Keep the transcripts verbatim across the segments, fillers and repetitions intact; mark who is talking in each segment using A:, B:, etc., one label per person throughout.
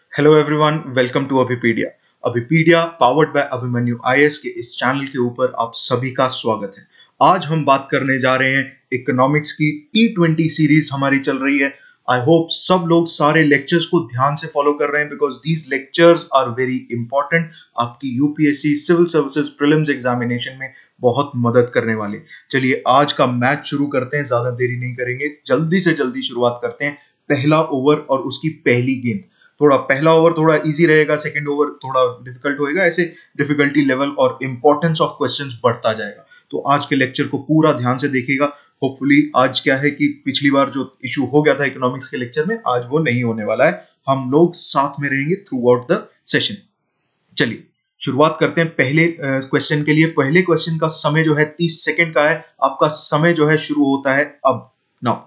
A: Hello everyone, welcome to Abhipedia. Abhipedia powered by Abhimanyu IAS के इस channel के ऊपर आप सभी का स्वागत है। आज हम बात करने जा रहे हैं इकोनॉमिक्स की टी ट्वेंटी सीरीज हमारी चल रही है। आई होप सब लोग सारे लेक्चर्स को ध्यान से फॉलो कर रहे हैं because these lectures are very important. आपकी UPSC civil services prelims examination में बहुत मदद करने वाले। चलिए आज का मैच शुरू करते हैं, ज्यादा देरी नहीं करेंगे, जल्दी से जल्दी शुरुआत करते हैं। पहला ओवर और उसकी पहली गेंद। थोड़ा पहला ओवर थोड़ा इजी रहेगा, सेकंड ओवर थोड़ा डिफिकल्ट होएगा, ऐसे डिफिकल्टी लेवल और इंपॉर्टेंस ऑफ क्वेश्चंस बढ़ता जाएगा। तो आज के लेक्चर को पूरा ध्यान से देखिएगा। होपफुली आज क्या है कि पिछली बार जो इशू हो गया था इकोनॉमिक्स के लेक्चर में, आज वो नहीं होने वाला है। हम लोग साथ में रहेंगे थ्रू आउट द सेशन। चलिए शुरुआत करते हैं पहले क्वेश्चन के लिए। पहले क्वेश्चन का समय जो है तीस सेकंड का है। आपका समय जो है शुरू होता है अब। Now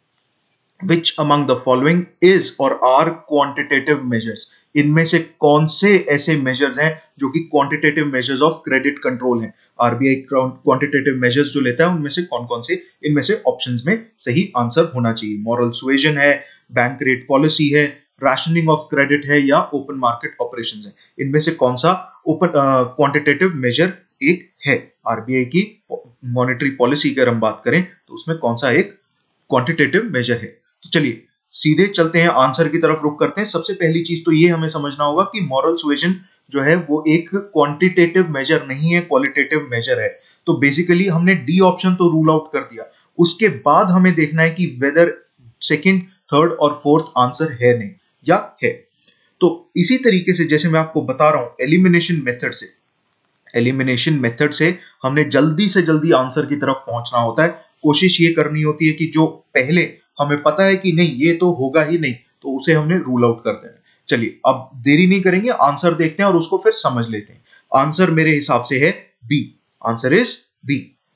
A: Which among the following is or are quantitative measures? इनमें से कौन से ऐसे measures हैं जो कि quantitative measures of credit control हैं? आरबीआई quantitative measures जो लेता है उनमें से कौन कौन से, इनमें से options में सही आंसर होना चाहिए। moral suasion है, bank rate policy है, rationing of credit है या open market operations है। इनमें से कौन सा open uh, quantitative measure एक है? आरबीआई की monetary policy की अगर हम बात करें तो उसमें कौन सा एक quantitative measure है? तो चलिए सीधे चलते हैं, आंसर की तरफ रुक करते हैं। सबसे पहली चीज तो ये हमें समझना होगा कि मॉरल सुएजन जो है वो एक क्वांटिटेटिव मेजर नहीं है, क्वालिटेटिव मेजर है। तो बेसिकली हमने डी ऑप्शन तो रूल आउट कर दिया। उसके बाद हमें देखना है कि वेदर सेकंड, थर्ड और फोर्थ आंसर है नहीं या है। तो इसी तरीके से जैसे मैं आपको बता रहा हूं, एलिमिनेशन मेथड से एलिमिनेशन मेथड से हमने जल्दी से जल्दी आंसर की तरफ पहुंचना होता है। कोशिश ये करनी होती है कि जो पहले हमें पता है कि नहीं ये तो होगा ही नहीं, तो उसे हमने रूल आउट कर देना। चलिए अब देरी नहीं करेंगे, आंसर देखते हैं और उसको फिर समझ लेते हैं। आंसर मेरे हिसाब से है बी। Answer is B.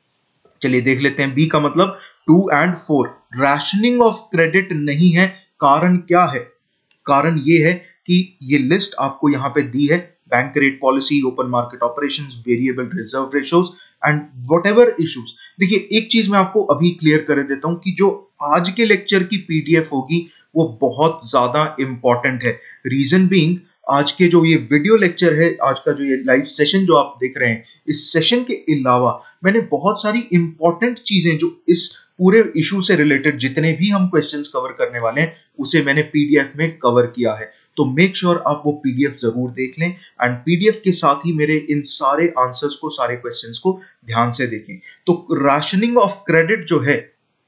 A: चलिए देख लेते हैं बी का मतलब two and four. Rationing of credit नहीं है। कारण क्या है? कारण ये है कि ये लिस्ट आपको यहां पे दी है, bank rate policy, open market operations, variable reserve ratios and whatever issues. देखिए एक चीज मैं आपको अभी क्लियर कर देता हूं कि जो आज के लेक्चर की पीडीएफ होगी वो बहुत ज्यादा इंपॉर्टेंट है। रीजन बीइंग, आज के जो ये वीडियो लेक्चर है, आज का जो ये लाइव सेशन जो आप देख रहे हैं, इस सेशन के अलावा मैंने बहुत सारी इंपॉर्टेंट चीजें जो इस पूरे इशू से रिलेटेड जितने भी हम क्वेश्चंस कवर करने वाले हैं उसे मैंने पीडीएफ में कवर किया है। तो मेक श्योर sure आप वो पीडीएफ जरूर देख लें एंड पीडीएफ के साथ ही मेरे इन सारे आंसर्स को, सारे क्वेश्चंस को ध्यान से देखें। तो राशनिंग ऑफ क्रेडिट जो है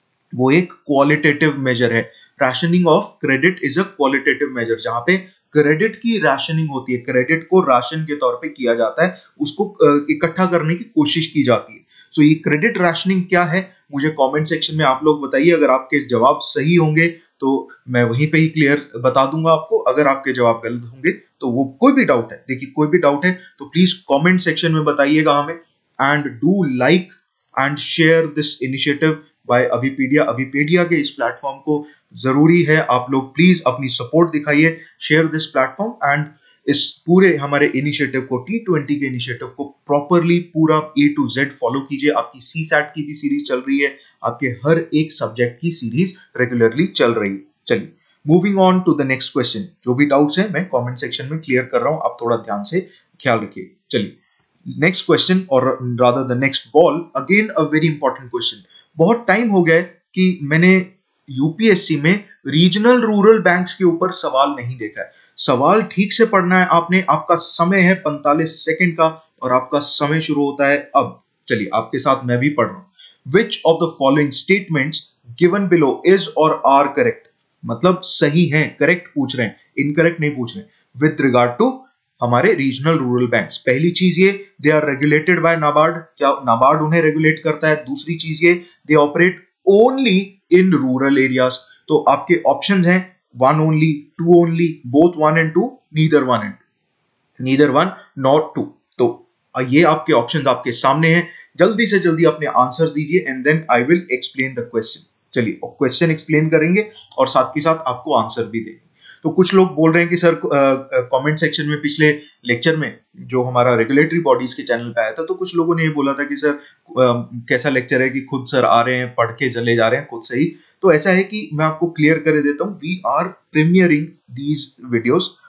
A: वो एक क्वालिटेटिव मेजर है। Rationing of credit is a qualitative measure, जहां पे क्रेडिट की राशनिंग होती है, क्रेडिट को राशन के तौर पे किया जाता है, उसको इकट्ठा करने की कोशिश की जाती है। सो so, ये क्रेडिट राशनिंग क्या है मुझे कमेंट सेक्शन में आप लोग बताइए। अगर आपके जवाब सही होंगे तो मैं वहीं पे ही क्लियर बता दूंगा आपको। अगर आपके जवाब गलत होंगे तो वो कोई भी डाउट है, देखिए कोई भी डाउट है तो प्लीज कमेंट सेक्शन में बताइएगा हमें। And do like and share this initiative by Abhipedia. Abhipedia के इस प्लेटफॉर्म को जरूरी है आप लोग प्लीज अपनी सपोर्ट दिखाइए, शेयर दिस प्लेटफॉर्म एंड इस पूरे हमारे इनिशिएटिव को, टी ट्वेंटी के इनिशिएटिव को प्रॉपरली पूरा ए टू जेड फॉलो कीजिए। आपकी सी सैट की भी सीरीज चल रही है, आपके हर एक सब्जेक्ट की सीरीज रेगुलरली चल रही है। चलिए moving on to the next question. जो भी डाउट्स है मैं कमेंट सेक्शन में क्लियर कर रहा हूं, आप थोड़ा ध्यान से ख्याल रखिए। चलिए नेक्स्ट क्वेश्चन और rather the next ball, again a very important question. बहुत टाइम हो गया कि मैंने यूपीएससी में रीजनल रूरल बैंक्स के ऊपर सवाल नहीं देखा है। सवाल ठीक से पढ़ना है आपने। आपका समय है पैंतालीस सेकंड का और आपका समय शुरू होता है अब। चलिए आपके साथ मैं भी पढ़ रहा हूं। Which of the following statements given below is और आर करेक्ट? मतलब सही है, करेक्ट पूछ रहे हैं, इनकरेक्ट नहीं पूछ रहे। विद रिगार्ड टू हमारे रीजनल रूरल बैंक्स, पहली चीज ये they are regulated by NABARD, क्या नाबार्ड उन्हें रेगुलेट करता है? दूसरी चीज ये they operate only in rural areas. तो आपके ऑप्शंस हैं one only, two only, both one and two, neither one and neither one not two. तो ये आपके ऑप्शंस आपके सामने हैं। जल्दी से जल्दी अपने आंसर्स दीजिए and then I will explain the question. चलिए क्वेश्चन एक्सप्लेन करेंगे और साथ के साथ आपको आंसर भी देंगे। तो कुछ लोग बोल रहे हैं कि सर कमेंट सेक्शन में पिछले लेक्चर में जो हमारा रेगुलेटरी बॉडीज के चैनल पे आया था, तो कुछ लोगों ने ये बोला था कि सर आ, कैसा लेक्चर है कि खुद सर आ रहे हैं, पढ़ के चले जा रहे हैं खुद से ही। तो ऐसा है कि मैं आपको क्लियर कर देता हूं, we are premiering these videos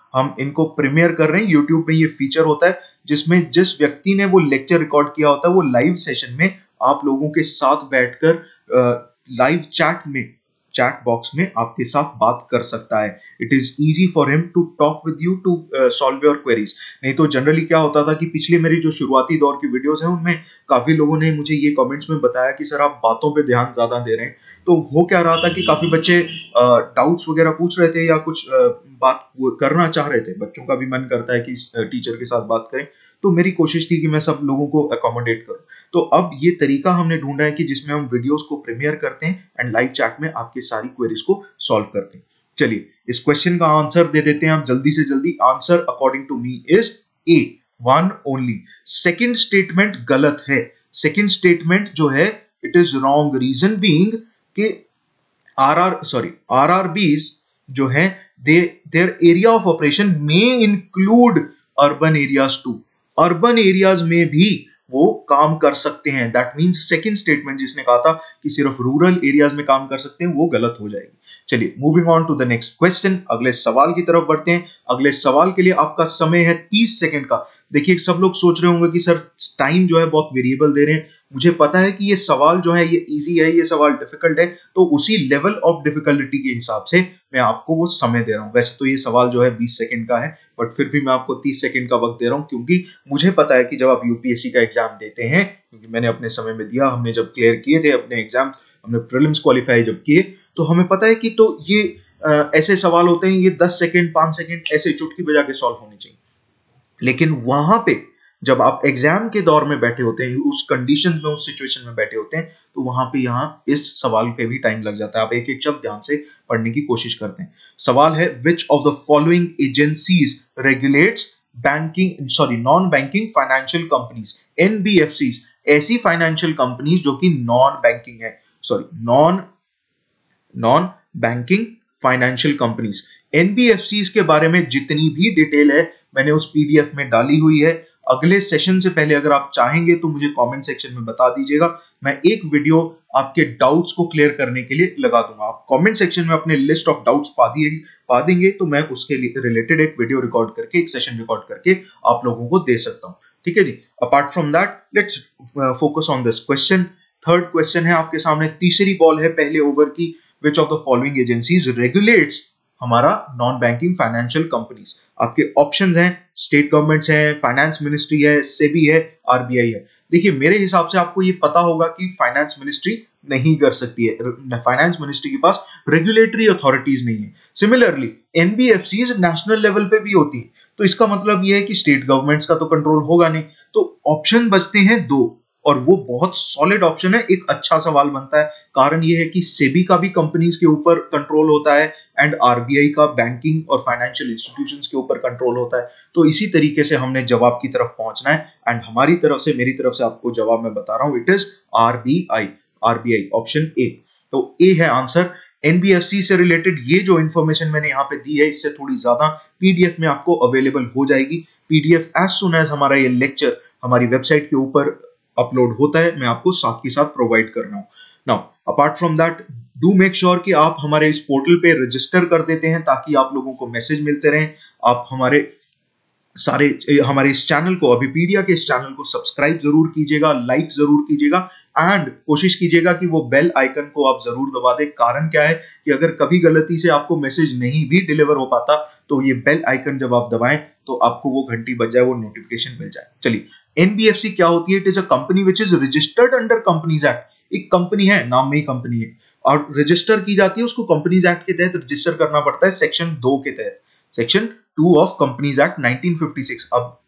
A: हम इनको प्रीमियर कर रहे हैं। यूट्यूब में ये फीचर होता है जिसमें जिस व्यक्ति ने वो लेक्चर रिकॉर्ड किया होता है वो लाइव सेशन में आप लोगों के साथ बैठकर लाइव चैट में चैट बॉक्स में आपके साथ बात कर सकता है। It is easy for him to talk with you to solve your queries. नहीं तो जनरली क्या होता था कि पिछले मेरी जो शुरुआती दौर की वीडियोस हैं उनमें काफी लोगों ने मुझे ये कमेंट्स में बताया कि सर आप बातों पे ध्यान ज्यादा दे रहे हैं। तो हो क्या रहा था कि काफी बच्चे डाउट्स वगैरह पूछ रहे थे या कुछ uh, बात करना चाह रहे थे। बच्चों का भी मन करता है कि टीचर के साथ बात करें, तो मेरी कोशिश थी कि मैं सब लोगों को अकोमोडेट करूं। तो अब ये तरीका हमने ढूंढा है कि जिसमें हम वीडियोस को प्रीमियर करते हैं एंड लाइव चैट में आपकी सारी क्वेरीज को सॉल्व करते हैं। चलिए इस क्वेश्चन का आंसर दे देते हैं आप जल्दी से जल्दी। Answer according to me is A, one only. Second statement गलत है। सेकंड स्टेटमेंट जो है it is wrong. Reason being कि आर आर सॉरी आरआरबीज जो है they their area of operation में include urban areas too. Urban areas में भी वो काम कर सकते हैं। दैट मींस सेकंड स्टेटमेंट जिसने कहा था कि सिर्फ रूरल एरियाज में काम कर सकते हैं वो गलत हो जाएगी। चलिए moving on to the next question, अगले सवाल की तरफ बढ़ते हैं। अगले सवाल के लिए आपका समय है तीस सेकंड का। देखिए सब लोग सोच रहे होंगे कि सर टाइम जो है बहुत वेरिएबल दे रहे हैं। मुझे पता है कि ये सवाल जो है ये इजी है, ये सवाल डिफिकल्ट है, तो उसी लेवल ऑफ डिफिकल्टी के हिसाब से मैं आपको वो समय दे रहा हूं। वैसे तो ये सवाल जो है बीस सेकंड का है, बट फिर भी मैं आपको तीस सेकंड का वक्त दे रहा हूं क्योंकि मुझे पता है कि जब आप यूपीएससी का एग्जाम देते हैं, क्योंकि मैंने अपने समय में दिया, हमने जब क्लियर किए थे अपने एग्जाम, हमने प्रीलिम्स क्वालिफाई जब किए, तो हमें पता है कि तो ये आ, ऐसे सवाल होते हैं, ये दस सेकंड पांच सेकंड ऐसे चुटकी बजा के सॉल्व होने चाहिए। लेकिन वहां पे जब आप एग्जाम के दौर में बैठे होते हैं, उस कंडीशन में, उस सिचुएशन में बैठे होते हैं, तो वहां पे यहाँ इस सवाल पे भी टाइम लग जाता है। आप एक एक शब्द ध्यान से पढ़ने की कोशिश करते हैं। सवाल है which of the following agencies regulates banking sorry non banking financial companies, NBFCs, ऐसी फाइनेंशियल कंपनीज जो कि नॉन बैंकिंग है, sorry non non banking financial companies. NBFCs के बारे में जितनी भी डिटेल है मैंने उस पीडीएफ में डाली हुई है। अगले सेशन से पहले अगर आप चाहेंगे तो मुझे कमेंट सेक्शन में बता दीजिएगा, मैं एक वीडियो आपके डाउट्स को क्लियर करने के लिए लगा दूंगा। आप कमेंट सेक्शन में अपने लिस्ट ऑफ डाउट्स पा दिए पा देंगे तो मैं उसके रिलेटेड एक वीडियो रिकॉर्ड करके, एक सेशन रिकॉर्ड करके आप लोगों को दे सकता हूं। ठीक है जी। Apart from that let's focus on this question. Third question है आपके सामने, तीसरी बॉल है पहले ओवर की। Which of the following agencies regulates हमारा नॉन बैंकिंग फाइनेंशियल कंपनीज। आपके ऑप्शंस हैं, स्टेट गवर्नमेंट्स हैं, फाइनेंस मिनिस्ट्री है, सेबी है, आरबीआई है। देखिए मेरे हिसाब से आपको ये पता होगा कि फाइनेंस मिनिस्ट्री नहीं कर सकती है। फाइनेंस मिनिस्ट्री के पास रेगुलेटरी अथॉरिटीज नहीं है। सिमिलरली एनबीएफसीज नेशनल लेवल पे भी होती है, तो इसका मतलब ये है कि स्टेट गवर्नमेंट्स का तो कंट्रोल होगा नहीं। तो ऑप्शन बचते हैं दो, और वो बहुत सॉलिड ऑप्शन है। एक अच्छा सवाल बनता है, कारण ये है कि सेबी का भी कंपनीज के ऊपर कंट्रोल होता है एंड आरबीआई का बैंकिंग और फाइनेंशियल इंस्टीट्यूशंस के ऊपर कंट्रोल होता है। तो इसी तरीके से हमने जवाब की तरफ पहुंचना है एंड हमारी तरफ से, मेरी तरफ से आपको जवाब मैं बता रहा हूं, it is RBI, RBI option A. तो ए है आंसर। एनबीएफसी से रिलेटेड ये जो इंफॉर्मेशन मैंने यहाँ पे दी है, इससे थोड़ी ज्यादा पीडीएफ में आपको अवेलेबल हो जाएगी। पीडीएफ एज सुन एज हमारा ये लेक्चर हमारी वेबसाइट के ऊपर अपलोड होता है, मैं आपको साथ के साथ प्रोवाइड कर रहा हूं। Now apart from that do make sure कि आप हमारे इस पोर्टल पे रजिस्टर कर देते हैं ताकि आप लोगों को मैसेज मिलते रहें। आप हमारे सारे हमारे इस चैनल को, अभिपीडिया के इस चैनल को सब्सक्राइब जरूर कीजिएगा, लाइक जरूर कीजिएगा एंड कोशिश कीजिएगा कि वो बेल आइकन को आप जरूर दबा दें। कारण क्या है कि अगर कभी गलती से आपको मैसेज नहीं भी डिलीवर हो पाता तो ये बेल आइकन जब आप दबाएं तो आपको वो घंटी बज जाए, वो नोटिफिकेशन मिल जाए। चलिए एनबीएफसी क्या होती है? It is a company which is registered under companies act. एक कंपनी है, नाम में ही कंपनी है, और रजिस्टर की जाती है, उसको कंपनीज एक्ट के तहत रजिस्टर करना पड़ता है, सेक्शन दो के तहत, section two of companies act nineteen fifty six. अब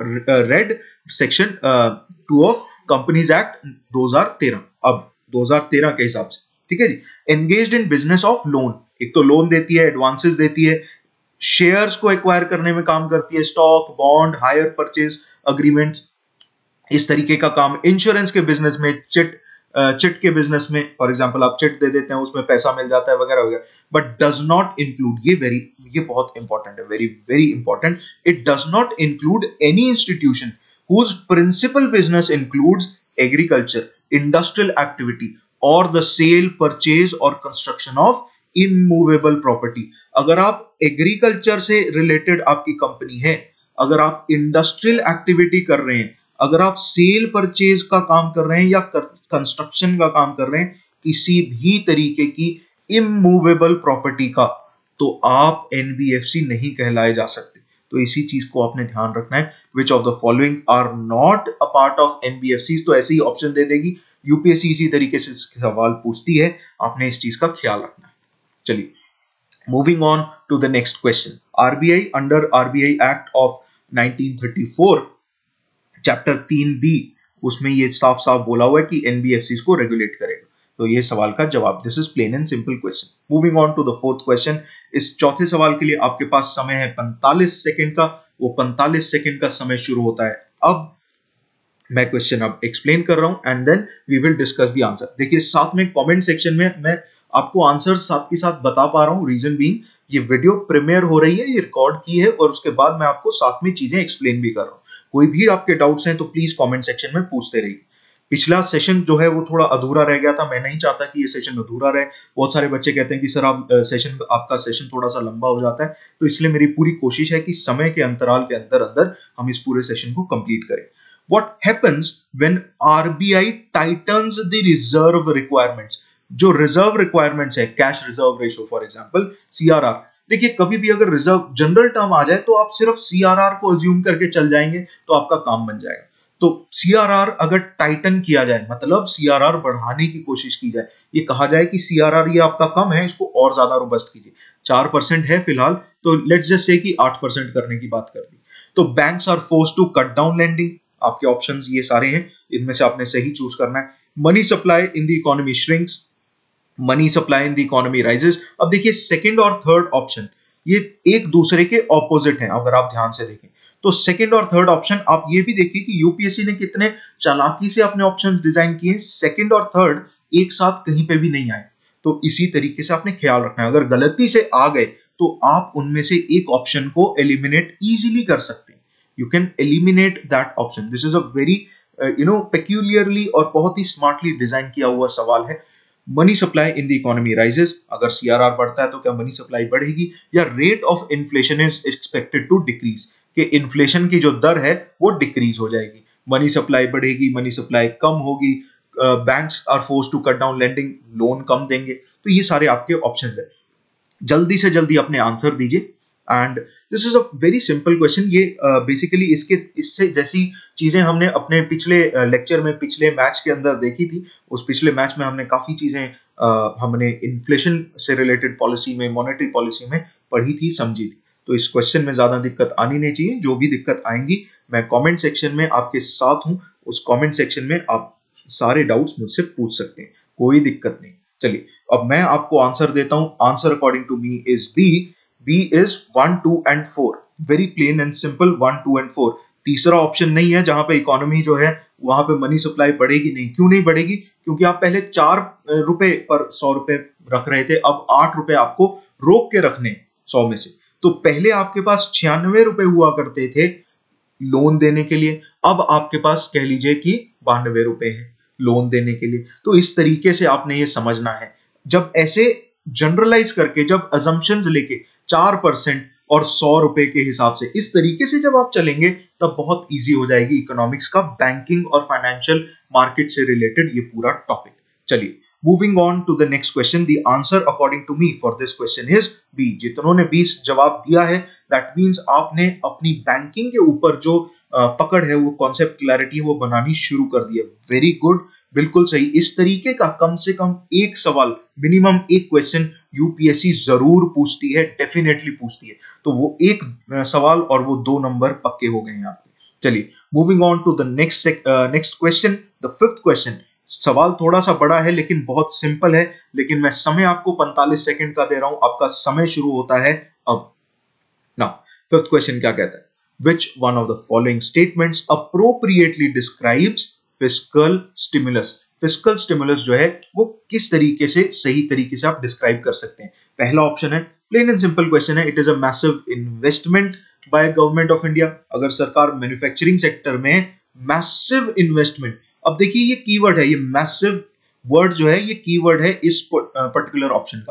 A: read section two of companies act दो हज़ार तेरह, अब दो हज़ार तेरह के हिसाब से। ठीक है जी। Engaged in business of loan, एक तो लोन देती है, एडवांसेस देती है, शेयर्स को एक्वायर करने में काम करती है, stock, bond, hire purchase agreements, इस तरीके का काम। इंश्योरेंस के बिजनेस में, चिट चिट के बिजनेस में, फॉर एग्जांपल आप चिट दे देते हैं, उसमें पैसा मिल जाता है वगैरह वगैरह, बट डज नॉट इंक्लूड, ये वेरी ये बहुत इंपॉर्टेंट है, very very important, it does not include any institution whose principal business includes agriculture, industrial activity or the sale, purchase or construction of immovable property. अगर आप agriculture से related आपकी company है, अगर आप इंडस्ट्रियल एक्टिविटी कर रहे हैं, अगर आप सेल परचेज का काम कर रहे हैं या कंस्ट्रक्शन का काम कर रहे हैं, किसी भी तरीके की इमूवेबल प्रॉपर्टी का, तो आप एनबीएफसी नहीं कहलाए जा सकते। तो इसी चीज को आपने ध्यान रखना है। Which of the following are not a part of NBFC, तो ऐसे ही ऑप्शन दे देगी। यूपीएससी इसी तरीके से सवाल पूछती है, आपने इस चीज का ख्याल रखना है। चलिए, moving on to the next question. RBI under RBI act of nineteen thirty four chapter तीन बी, उसमें ये साफ साफ बोला हुआ है कि एनबीएफसी को रेगुलेट करेगा। तो ये सवाल का जवाब, this is plain and simple question. Moving on to the fourth question. इस चौथे सवाल के लिए आपके पास समय है पैंतालीस सेकंड का। वो पैंतालीस सेकंड का समय शुरू होता है अब। मैं क्वेश्चन अब एक्सप्लेन कर रहा हूं and then we will discuss the answer. देखिए, साथ में कमेंट सेक्शन में मैं आपको आंसर साथ के साथ बता पा रहा हूं। रीजन बीइंग, ये वीडियो प्रीमियर हो रही है, ये रिकॉर्ड की है और उसके बाद मैं आपको साथ में चीजें एक्सप्लेन भी कर रहा हूं। कोई भी आपके डाउट्स हैं तो प्लीज कमेंट सेक्शन में पूछते रहिए। पिछला सेशन जो है वो थोड़ा अधूरा रह गया था, मैं नहीं चाहता कि ये सेशन अधूरा रहे। बहुत सारे बच्चे कहते हैं कि सर आप सेशन आपका सेशन थोड़ा सा लंबा हो जाता है, तो इसलिए मेरी पूरी कोशिश है कि समय के अंतराल के अंदर अंदर हम इस पूरे सेशन को कंप्लीट करें। What happens when R B I tightens the reserve requirements? जो रिजर्व रिक्वायरमेंट्स है, cash reserve ratio for example, CRR. देखिए, कभी भी अगर रिजर्व जनरल टर्म आ जाए तो आप सिर्फ सीआरआर को अज्यूम करके चल जाएंगे तो आपका काम बन जाएगा। तो सीआरआर अगर टाइटन किया जाए, मतलब सीआरआर बढ़ाने की कोशिश की जाए, ये कहा जाए कि सीआरआर ये आपका कम है, इसको और ज्यादा रोबस्ट कीजिए। चार परसेंट है फिलहाल, तो लेट्स जस्ट से कि आठ परसेंट करने की बात कर दी। तो banks are forced to cut down lending. आपके ऑप्शंस ये सारे हैं, इनमें से आपने सही चूज करना है। Money supply in the economy shrinks, money supply in the economy rises. अब देखिए, सेकंड और थर्ड ऑप्शन ये एक दूसरे के ऑपोजिट हैं। अगर आप ध्यान से देखें तो सेकंड और थर्ड ऑप्शन, आप ये भी देखिए कि यूपीएससी ने कितने चालाकी से अपने ऑप्शंस डिजाइन किए। सेकंड और थर्ड एक साथ कहीं पे भी नहीं आए। तो इसी तरीके से आपने ख्याल रखना है। अगर गलती से आ गए तो आप उनमें से एक ऑप्शन को एलिमिनेट इजीली कर सकते हैं। You can eliminate that option. This is a very you know peculiarly और बहुत ही स्मार्टली डिजाइन किया हुआ सवाल है। Money supply in the economy rises, अगर सीआरआर बढ़ता है तो क्या मनी सप्लाई बढ़ेगी, या rate of inflation is expected to decrease, कि इन्फ्लेशन की जो दर है वो डिक्रीज हो जाएगी। मनी सप्लाई बढ़ेगी, मनी सप्लाई कम होगी, banks are forced to cut down lending, loan कम देंगे। तो ये सारे आपके ऑप्शंस है। जल्दी से जल्दी अपने आंसर दीजिए। And this is a very simple question. ये बेसिकली uh, इसके इससे जैसी चीजें हमने अपने पिछले लेक्चर uh, में, पिछले मैच के अंदर देखी थी। उस पिछले मैच में हमने काफी चीजें uh, हमने इन्फ्लेशन से रिलेटेड पॉलिसी में, मॉनेटरी पॉलिसी में पढ़ी थी, समझी थी। तो इस क्वेश्चन में ज्यादा दिक्कत आनी नहीं चाहिए। जो भी दिक्कत आएंगी, मैं कमेंट सेक्शन में आपके साथ हूं। उस कमेंट सेक्शन में आप सारे डाउट्स मुझसे पूछ सकते हैं, कोई दिक्कत नहीं। चलिए, अब मैं आपको आंसर देता हूं। Answer according to me is B. B is one, two and four. Very plain and simple, one, two and four. तीसरा ऑप्शन नहीं है जहां पे इकोनॉमी जो है वहां पे मनी सप्लाई बढ़ेगी नहीं। क्यों नहीं बढ़ेगी? क्योंकि आप पहले चार रुपए पर सौ रुपए रख रहे थे, अब आठ रुपए आपको रोक के रखने सौ में से। तो पहले आपके पास छियानवे रुपए हुआ करते थे लोन देने के लिए, अब आपके पास कह लीजिए कि बानवे रुपए है लोन देने के लिए। तो इस तरीके से आपने ये समझना है। जब ऐसे जनरलाइज करके, जब अजम्पशंस लेके चार परसेंट और सौ रुपए के हिसाब से इस तरीके से जब आप चलेंगे, तब बहुत इजी हो जाएगी इकोनॉमिक्स का, बैंकिंग और फाइनेंशियल मार्केट से रिलेटेड ये पूरा टॉपिक। चलिए, moving on to the next question. The answer according to me for this question is B. जितनों ने बीस जवाब दिया है, दैट मींस आपने अपनी बैंकिंग के ऊपर जो पकड़ है, वो कॉन्सेप्ट क्लैरिटी वो बनानी शुरू कर दी है। वेरी गुड, बिल्कुल सही। इस तरीके का कम से कम एक सवाल, मिनिमम एक क्वेश्चन यूपीएससी जरूर पूछती है, डेफिनेटली पूछती है। तो वो एक सवाल और वो दो नंबर पक्के हो गए हैं आपके। चलिए, moving on to the next next question, the fifth question. सवाल थोड़ा सा बड़ा है लेकिन बहुत सिंपल है, लेकिन मैं समय आपको पैंतालीस सेकंड का दे रहा हूं। आपका समय शुरू होता है अब। नाउ, फिफ्थ क्वेश्चन क्या कहता है? Which one of the following statements appropriately describes fiscal stimulus? Fiscal stimulus जो है वो किस तरीके से, सही तरीके से आप डिस्क्राइब कर सकते हैं? पहला ऑप्शन है, प्लेन एंड सिंपल क्वेश्चन है, it is a massive investment by government of India. अगर सरकार मैन्युफैक्चरिंग सेक्टर में मैसिव इन्वेस्टमेंट, अब देखिए ये कीवर्ड है, ये मैसिव वर्ड जो है ये कीवर्ड है इस पर्टिकुलर ऑप्शन का।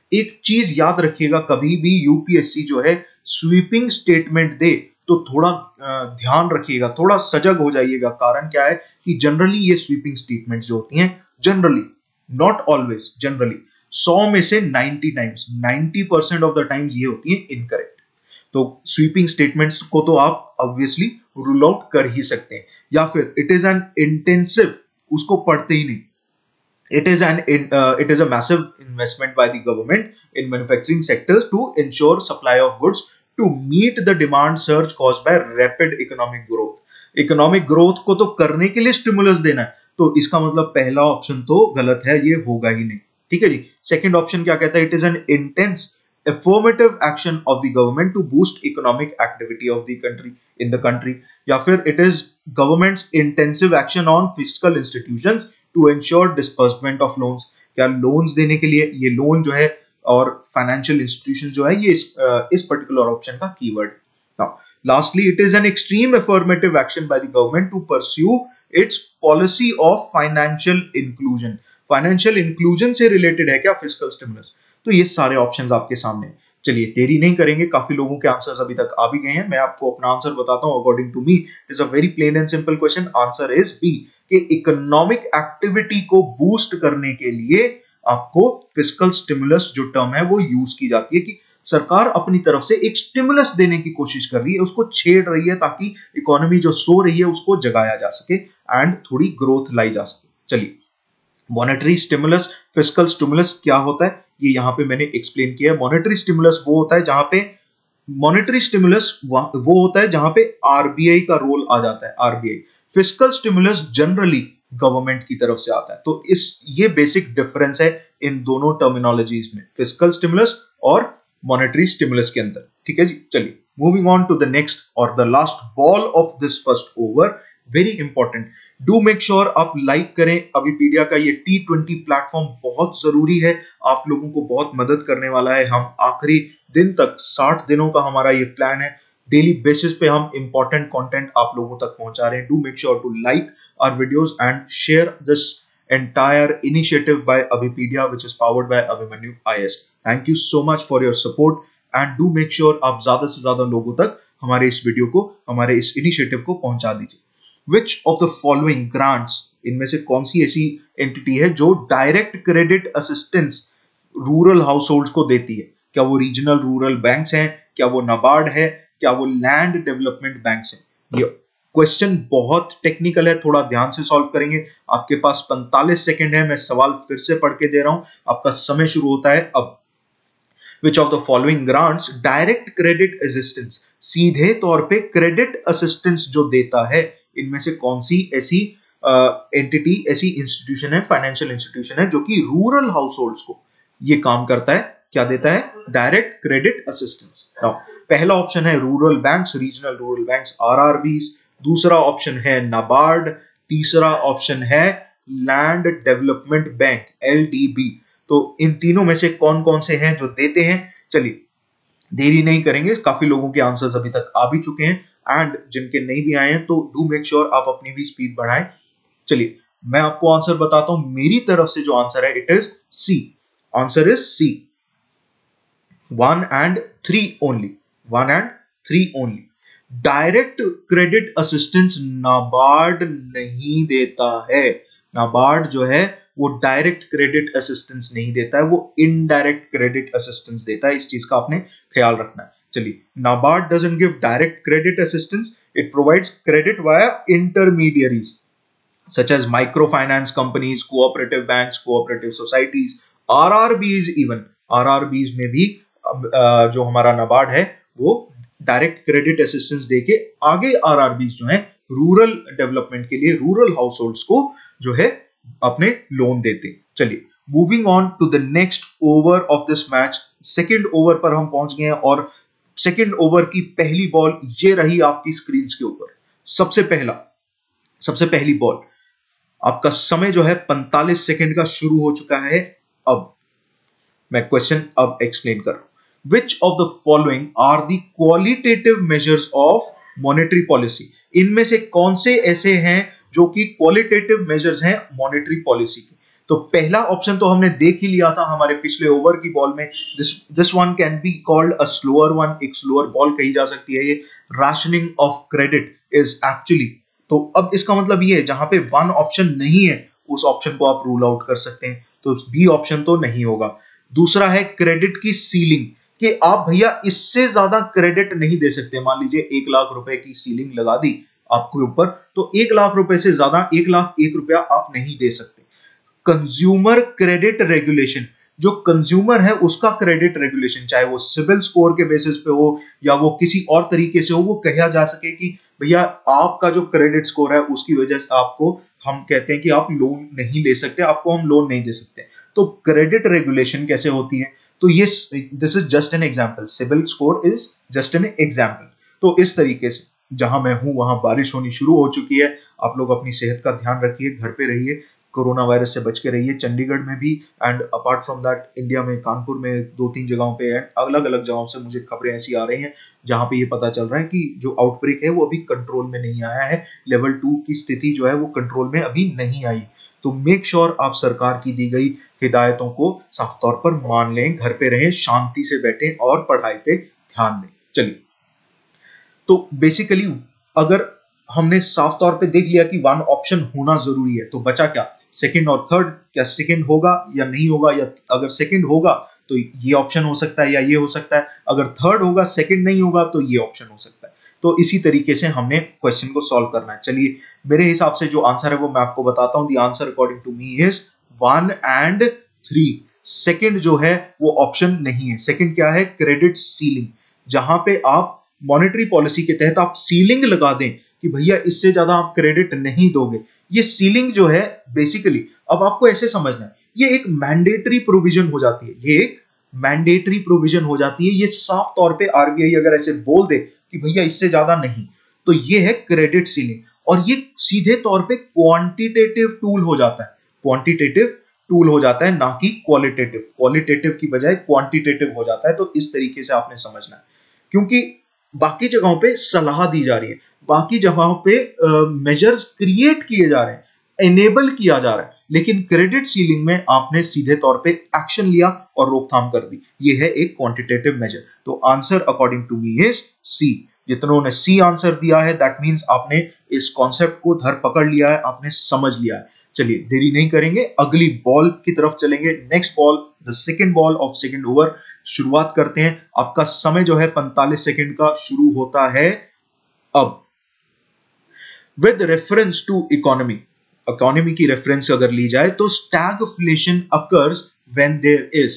A: एक चीज याद रखिएगा, कभी भी यूपीएससी जो है स्वीपिंग स्टेटमेंट दे तो थोड़ा ध्यान रखिएगा, थोड़ा सजग हो जाइएगा। कारण क्या है कि जनरली ये स्वीपिंग स्टेटमेंट्स जो होती हैं, जनरली, नॉट ऑलवेज, जनरली सौ में से ninety times, ninety percent of the times ये होती है इनकरेक्ट। तो स्वीपिंग स्टेटमेंट्स को तो आप ऑब्वियसली रूल आउट कर ही सकते हैं। या फिर इट इज एन इंटेंसिव, उसको पढ़ते ही नहीं, it is an uh, it is a massive investment by the government in manufacturing sectors to ensure supply of goods to meet the demand surge caused by rapid economic growth। economic growth को तो करने के लिए stimulus देना है, तो इसका मतलब पहला ऑप्शन तो गलत है, ये होगा ही नहीं। ठीक है जी। सेकंड ऑप्शन क्या कहता है? It is an intense affirmative action of the government to boost economic activity of the country in the country। या फिर it is government's intensive action on fiscal institutions to ensure disbursement of loans। क्या loans देने के लिए ये loan जो है और फाइनेंशियल इंस्टीट्यूशन जो है, ये इस, इस पर्टिकुलर ऑप्शन का keyword. Now lastly, it is an extreme affirmative action by the government to pursue its policy of financial inclusion. Financial inclusion से रिलेटेड है क्या फिस्कल स्टिमुलस? तो ये सारे ऑप्शंस आपके सामने। चलिए देरी नहीं करेंगे, काफी लोगों के आंसर्स अभी तक आ भी गए हैं। मैं आपको अपना आंसर बताता हूं। According to me it is a very plain and simple question. Answer is B, कि इकोनॉमिक एक्टिविटी को बूस्ट करने के लिए आपको फिस्कल स्टिमुलस जो टर्म है वो यूज की जाती है, कि सरकार अपनी तरफ से एक स्टिमुलस देने की कोशिश कर रही है, उसको छेड़ रही है ताकि इकोनॉमी जो सो रही है उसको जगाया जा सके एंड थोड़ी ग्रोथ लाई जा सके। चलिए, मॉनेटरी स्टिमुलस, फिस्कल स्टिमुलस क्या होता है ये यहां पे मैंने एक्सप्लेन किया है। मॉनेटरी स्टिमुलस वो होता है जहां पे मॉनेटरी स्टिमुलस वो होता है जहां पे आरबीआई का रोल आ जाता है, RBI. Fiscal stimulus generally government की तरफ से आता है। तो इस ये बेसिक डिफरेंस है इन दोनों टर्मिनोलॉजीज में, फिस्कल स्टिमुलस और मॉनेटरी स्टिमुलस के अंदर। ठीक है जी। चलिए, moving on to the next और the last ball of this first over, very important. Do make sure आप लाइक करें अभिपीडिया का ये टी ट्वेंटी प्लेटफॉर्म, बहुत जरूरी है, आप लोगों को बहुत मदद करने वाला है। हम आखिरी दिन तक, साठ दिनों का हमारा ये प्लान है, डेली बेसिस पे हम इंपॉर्टेंट कंटेंट आप लोगों तक पहुंचा रहे हैं। Do make sure to like our videos and share this entire initiative by Abhipedia which is powered by Abhimanyu IAS. Thank you so much for your support and do make sure आप ज्यादा से ज्यादा लोगों तक हमारे इस वीडियो को, हमारे इस इनिशिएटिव को पहुंचा दीजिए। Which of the following grants, इनमें से कौन सी ऐसी एंटिटी है जो direct credit assistance rural household को देती है? क्या वो रीजनल रूरल बैंक्स हैं? क्या वो नाबार्ड है? क्या वो लैंड डेवलपमेंट बैंक्स हैं? ये क्वेश्चन बहुत टेक्निकल है, थोड़ा ध्यान से सॉल्व करेंगे। आपके पास पैंतालीस सेकंड है, मैं सवाल फिर से पढ़ के दे रहा हूं, आपका समय शुरू होता है अब। Which of the following grants direct credit assistance, सीधे तौर पे क्रेडिट असिस्टेंस जो देता है, इनमें से कौन सी ऐसी एंटिटी, uh, ऐसी इंस्टीट्यूशन है, फाइनेंशियल इंस्टीट्यूशन है जो कि रूरल हाउस होल्ड्स को ये काम करता है, क्या देता है? Direct credit assistance. नाउ पहला ऑप्शन है rural banks, regional rural banks, RRBs. दूसरा ऑप्शन है नाबार्ड। तीसरा ऑप्शन है लैंड डेवलपमेंट बैंक, एलडीबी। तो इन तीनों में से कौन कौन से हैं जो देते हैं? चलिए देरी नहीं करेंगे, काफी लोगों के आंसर्स अभी तक आ भी चुके हैं एंड जिनके नहीं भी आए हैं तो डू मेक श्योर आप अपनी भी स्पीड बढ़ाएं। चलिए मैं आपको आंसर बताता हूं, मेरी तरफ से जो आंसर है it is C. Answer is C, one and three only, one and three only. Direct credit assistance NABARD नहीं देता है। नाबार्ड जो है वो डायरेक्ट क्रेडिट असिस्टेंस नहीं देता है, वो इनडायरेक्ट क्रेडिट असिस्टेंस देता है। इस चीज का आपने ख्याल रखना है। चलिए, NABARD doesn't give direct credit assistance, it provides credit via intermediaries such as micro finance companies, cooperative banks, cooperative societies, RRBs. Even RRBs में भी जो हमारा नाबार्ड है वो डायरेक्ट क्रेडिट असिस्टेंस देके आगे आरआरबीज जो है रूरल डेवलपमेंट के लिए, रूरल हाउस होल्ड्स को जो है अपने लोन देते। चलिए moving on to the next over of this match. Second over पर हम पहुंच गए हैं और सेकेंड ओवर की पहली बॉल ये रही आपकी स्क्रीन के ऊपर। सबसे पहला सबसे पहली बॉल, आपका समय जो है पैंतालीस सेकंड का शुरू हो चुका है। अब मैं क्वेश्चन अब एक्सप्लेन कर रहा हूं। Which of the following are the qualitative measures of monetary policy? इनमें से कौन से ऐसे हैं जो कि क्वालिटेटिव मेजर्स हैं मॉनेटरी पॉलिसी के? तो पहला ऑप्शन तो हमने देख ही लिया था हमारे पिछले ओवर की बॉल में, this this one can be called a slower one, एक स्लोअर बॉल कही जा सकती है ये। Rationing of credit is actually, तो अब इसका मतलब ये है जहां पे वन ऑप्शन नहीं है उस ऑप्शन को आप रूल आउट कर सकते हैं, तो बी ऑप्शन तो नहीं होगा। दूसरा है क्रेडिट की सीलिंग, कि आप भैया इससे ज्यादा क्रेडिट नहीं दे सकते। मान लीजिए एक लाख रुपए की सीलिंग लगा दी आपके ऊपर, तो एक लाख रुपए से ज्यादा एक लाख एक रुपया आप नहीं दे सकते। कंज्यूमर क्रेडिट रेगुलेशन, जो कंज्यूमर है उसका क्रेडिट रेगुलेशन, चाहे वो सिविल स्कोर के बेसिस पे हो या वो किसी और तरीके से हो, वो कहा जा सके कि भैया आपका जो क्रेडिट स्कोर है उसकी वजह से आपको हम कहते हैं कि आप लोन नहीं ले सकते, आपको हम लोन नहीं दे सकते। तो क्रेडिट रेगुलेशन कैसे होती है, तो ये this is just an example, CIBIL score is just an example. तो इस तरीके से जहां मैं हूं वहां बारिश होनी शुरू हो चुकी है। आप लोग अपनी सेहत का ध्यान रखिए, घर पे रहिए, कोरोना वायरस से बच के रहिए। चंडीगढ़ में भी and apart from that India में कानपुर में दो तीन जगहों पे एंड अलग अलग जगहों से मुझे खबरें ऐसी आ रही हैं जहां पे ये पता चल रहा है कि जो आउटब्रेक है वो अभी कंट्रोल में नहीं आया है, लेवल टू की स्थिति जो है वो कंट्रोल में अभी नहीं आई। तो मेक श्योर आप सरकार की दी गई हिदायतों को साफ तौर पर मान लें, घर पे रहें, शांति से बैठें और पढ़ाई पे ध्यान दें। चलिए, तो बेसिकली अगर हमने साफ तौर पे देख लिया कि वन ऑप्शन होना जरूरी है, तो बचा क्या, सेकंड और थर्ड। क्या सेकंड होगा या नहीं होगा, या अगर सेकंड होगा तो ये ऑप्शन हो सकता है या ये हो सकता है, अगर थर्ड होगा सेकंड नहीं होगा तो ये ऑप्शन हो सकता है। तो इसी तरीके से हमने क्वेश्चन को सॉल्व करना है। चलिए, मेरे हिसाब से जो आंसर है वो मैं आपको बताता हूं। The answer according to me is one and three. Second जो है वो ऑप्शन नहीं है। सेकंड क्या है, क्रेडिट सीलिंग, जहां पे आप मॉनेटरी पॉलिसी के तहत आप सीलिंग लगा दें कि भैया इससे ज्यादा आप क्रेडिट नहीं दोगे। ये सीलिंग जो है बेसिकली, अब आपको ऐसे समझना है, ये एक मैंडेटरी प्रोविजन हो जाती है, ये एक मैंडेटरी प्रोविजन हो जाती है। ये साफ तौर पे आरबीआई अगर ऐसे बोल दे कि भैया इससे ज्यादा नहीं, तो ये है क्रेडिट सीलिंग, और ये सीधे तौर पे क्वांटिटेटिव टूल हो जाता है, क्वांटिटेटिव टूल हो जाता है, ना कि क्वालिटेटिव। क्वालिटेटिव की बजाय क्वांटिटेटिव हो जाता है। तो इस तरीके से आपने समझना है, क्योंकि बाकी जगहों पे सलाह दी जा रही है, बाकी जगहों पे मेजर्स क्रिएट किए जा रहे हैं, एनेबल किया जा रहा है, लेकिन क्रेडिट सीलिंग में आपने सीधे तौर पे एक्शन लिया और रोकथाम कर दी। ये है एक क्वांटिटेटिव मेजर। तो answer according to me is C. जितनों ने सी आंसर दिया है दैट मींस आपने इस कॉन्सेप्ट को धर पकड़ लिया है, आपने समझ लिया है। चलिए, देरी नहीं करेंगे, अगली बॉल की तरफ चलेंगे। Next ball, the second ball of second over, शुरुआत करते हैं। आपका समय जो है पैंतालीस सेकंड का शुरू होता है अब। With reference to economy, economy की रेफरेंस अगर ली जाए तो stagflation occurs when there is,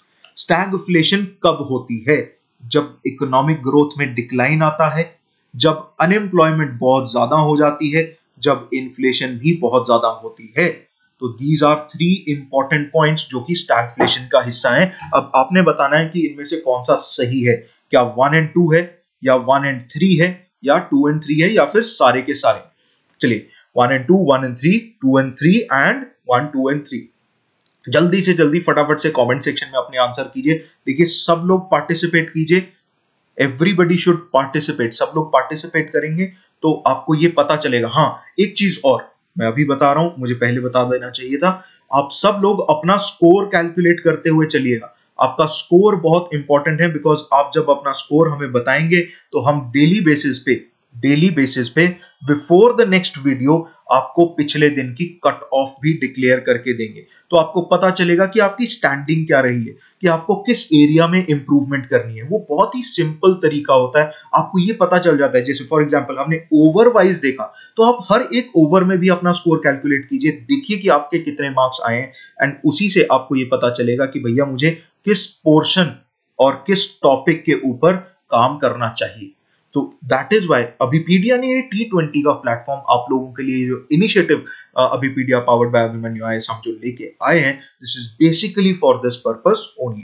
A: stagflation कब होती है, जब इकोनॉमिक ग्रोथ में डिक्लाइन आता है, जब अनएम्प्लॉयमेंट बहुत ज्यादा हो जाती है, जब इन्फ्लेशन भी बहुत ज्यादा होती है। तो these are three important points जो कि स्टैगफ्लेशन का हिस्सा है। अब आपने बताना है कि इनमें से कौन सा सही है, क्या वन एंड टू है, या वन एंड थ्री है, या टू एंड थ्री है, या फिर सारे के सारे। चलिए, one and two, one and three, two and three and one, two and three. जल्दी से जल्दी फटाफट से कमेंट सेक्शन में अपने आंसर कीजिए। देखिए, सब लोग पार्टिसिपेट कीजिए, एवरीबडी शुड पार्टिसिपेट। सब लोग पार्टिसिपेट करेंगे तो आपको ये पता चलेगा। हाँ, एक चीज और मैं अभी बता रहा हूं, मुझे पहले बता देना चाहिए था। आप सब लोग अपना स्कोर कैलकुलेट करते हुए चलिएगा। आपका स्कोर बहुत इंपॉर्टेंट है, बिकॉज आप जब अपना स्कोर हमें बताएंगे तो हम डेली बेसिस पे डेली बेसिस पे बिफोर द नेक्स्ट वीडियो आपको पिछले दिन की कट ऑफ भी डिक्लेयर करके देंगे। तो आपको पता चलेगा कि आपकी स्टैंडिंग क्या रही है, कि आपको किस एरिया में इंप्रूवमेंट करनी है। वो बहुत ही सिंपल तरीका होता है, आपको ये पता चल जाता है। जैसे फॉर एग्जांपल हमने ओवर वाइज देखा, तो आप हर एक ओवर में भी अपना स्कोर कैलकुलेट कीजिए, देखिए कि आपके कितने मार्क्स आए हैं, एंड उसी से आपको ये पता चलेगा कि भैया मुझे किस पोर्शन और किस टॉपिक के ऊपर काम करना चाहिए। तो दैट इज वाई अभिपीडिया ने ये टी ट्वेंटी का प्लेटफॉर्म आप लोगों के लिए जो initiative Abhipedia powered by Abhimanyu I A S हम जो लेके आए हैं, this is basically for this purpose only.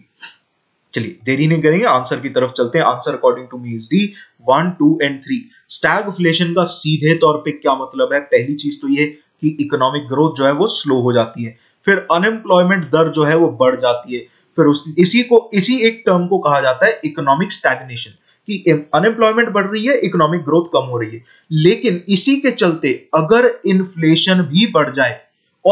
A: चलिए, देरी नहीं करेंगे, आंसर की तरफ चलते हैं। Answer according to me is D, one, two and three. Stagflation का सीधे तौर पे क्या मतलब है? पहली चीज तो ये कि इकोनॉमिक ग्रोथ जो है वो स्लो हो जाती है, फिर अनएम्प्लॉयमेंट दर जो है वो बढ़ जाती है, फिर उस इसी को इसी एक टर्म को कहा जाता है इकोनॉमिक स्टैग्नेशन, कि अनएम्प्लॉयमेंट बढ़ रही है, इकोनॉमिक ग्रोथ कम हो रही है। लेकिन इसी के चलते अगर इन्फ्लेशन भी बढ़ जाए और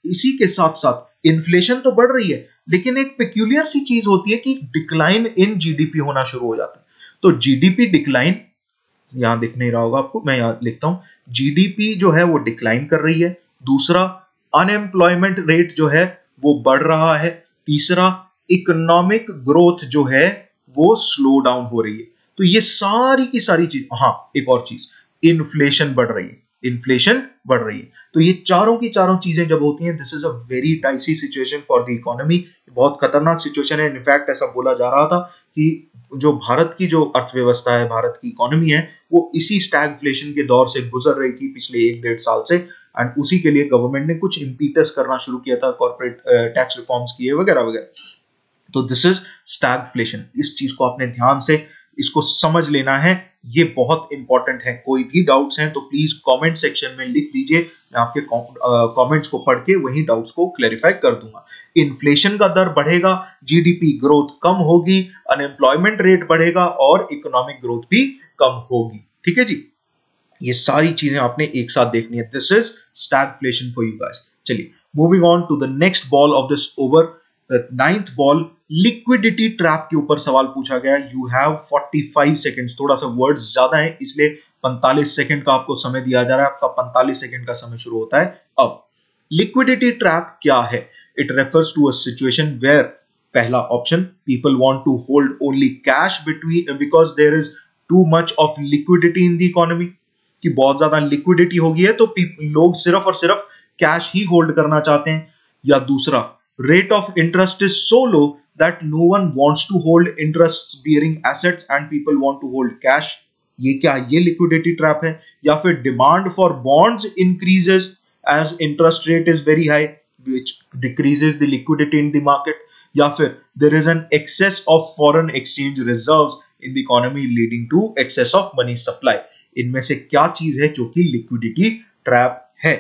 A: इसी के साथ साथ इन्फ्लेशन तो बढ़ रही है, लेकिन एक पेक्यूलियर सी चीज होती है कि डिक्लाइन इन जीडीपी होना शुरू हो जाता है। तो जीडीपी डिक्लाइन, यहां दिख नहीं रहा होगा आपको, मैं यहां लिखता हूं, जीडीपी जो है वो डिक्लाइन कर रही है। दूसरा, अनएम्प्लॉयमेंट रेट जो है वो बढ़ रहा है। तीसरा, इकोनॉमिक ग्रोथ जो है वो स्लो डाउन हो रही है। तो ये सारी की सारी चीज, हाँ एक और चीज, इन्फ्लेशन बढ़ रही है, इन्फ्लेशन बढ़ रही है। तो ये चारों की चारों चीजें जब होती हैं, this is a very dicey situation for the economy, बहुत खतरनाक सिचुएशन है। इनफैक्ट ऐसा बोला जा रहा था कि जो भारत की जो अर्थव्यवस्था है, भारत की इकोनॉमी है, वो इसी स्टैगफ्लेशन के दौर से गुजर रही थी पिछले एक डेढ़ साल से, एंड उसी के लिए गवर्नमेंट ने कुछ इम्पीटस करना शुरू किया था, कॉर्पोरेट टैक्स रिफॉर्म्स किए वगैरह वगैरह। तो दिस इज स्टैगफ्लेशन। इस चीज को आपने ध्यान से इसको समझ लेना है, ये बहुत इंपॉर्टेंट है। कोई भी डाउट्स हैं तो प्लीज कमेंट सेक्शन में लिख दीजिए, मैं आपके कमेंट्स को पढ़ के वही डाउट्स को क्लैरिफाई कर दूंगा। इन्फ्लेशन का दर बढ़ेगा, जीडीपी ग्रोथ कम होगी, अनएम्प्लॉयमेंट रेट बढ़ेगा और इकोनॉमिक ग्रोथ भी कम होगी। ठीक है जी, ये सारी चीजें आपने एक साथ देखनी है। This is stagflation for you guys. चलिए moving on to the next ball of this over, ninth ball, liquidity trap के ऊपर सवाल पूछा गया। यू हैव पैंतालीस सेकंड्स, थोड़ा सा वर्ड्स ज्यादा है इसलिए पैंतालीस सेकंड का आपको समय दिया जा रहा है। आपका पैंतालीस सेकंड का समय शुरू होता है अब। लिक्विडिटी ट्रैप क्या है? It refers to a situation where, पहला ऑप्शन, people want to hold only cash between because there is too much of liquidity in the economy, कि बहुत ज्यादा लिक्विडिटी हो गई है तो लोग सिर्फ और सिर्फ कैश ही होल्ड करना चाहते हैं। या दूसरा, rate of interest is so low that no one wants to hold interest bearing assets and people want to hold cash. ये क्या, ये liquidity trap है? या फिर demand for bonds increases as interest rate is very high which decreases the liquidity in the market. या फिर there is an excess of foreign exchange reserves in the economy leading to excess of money supply. इनमें से क्या चीज है जो कि liquidity trap है?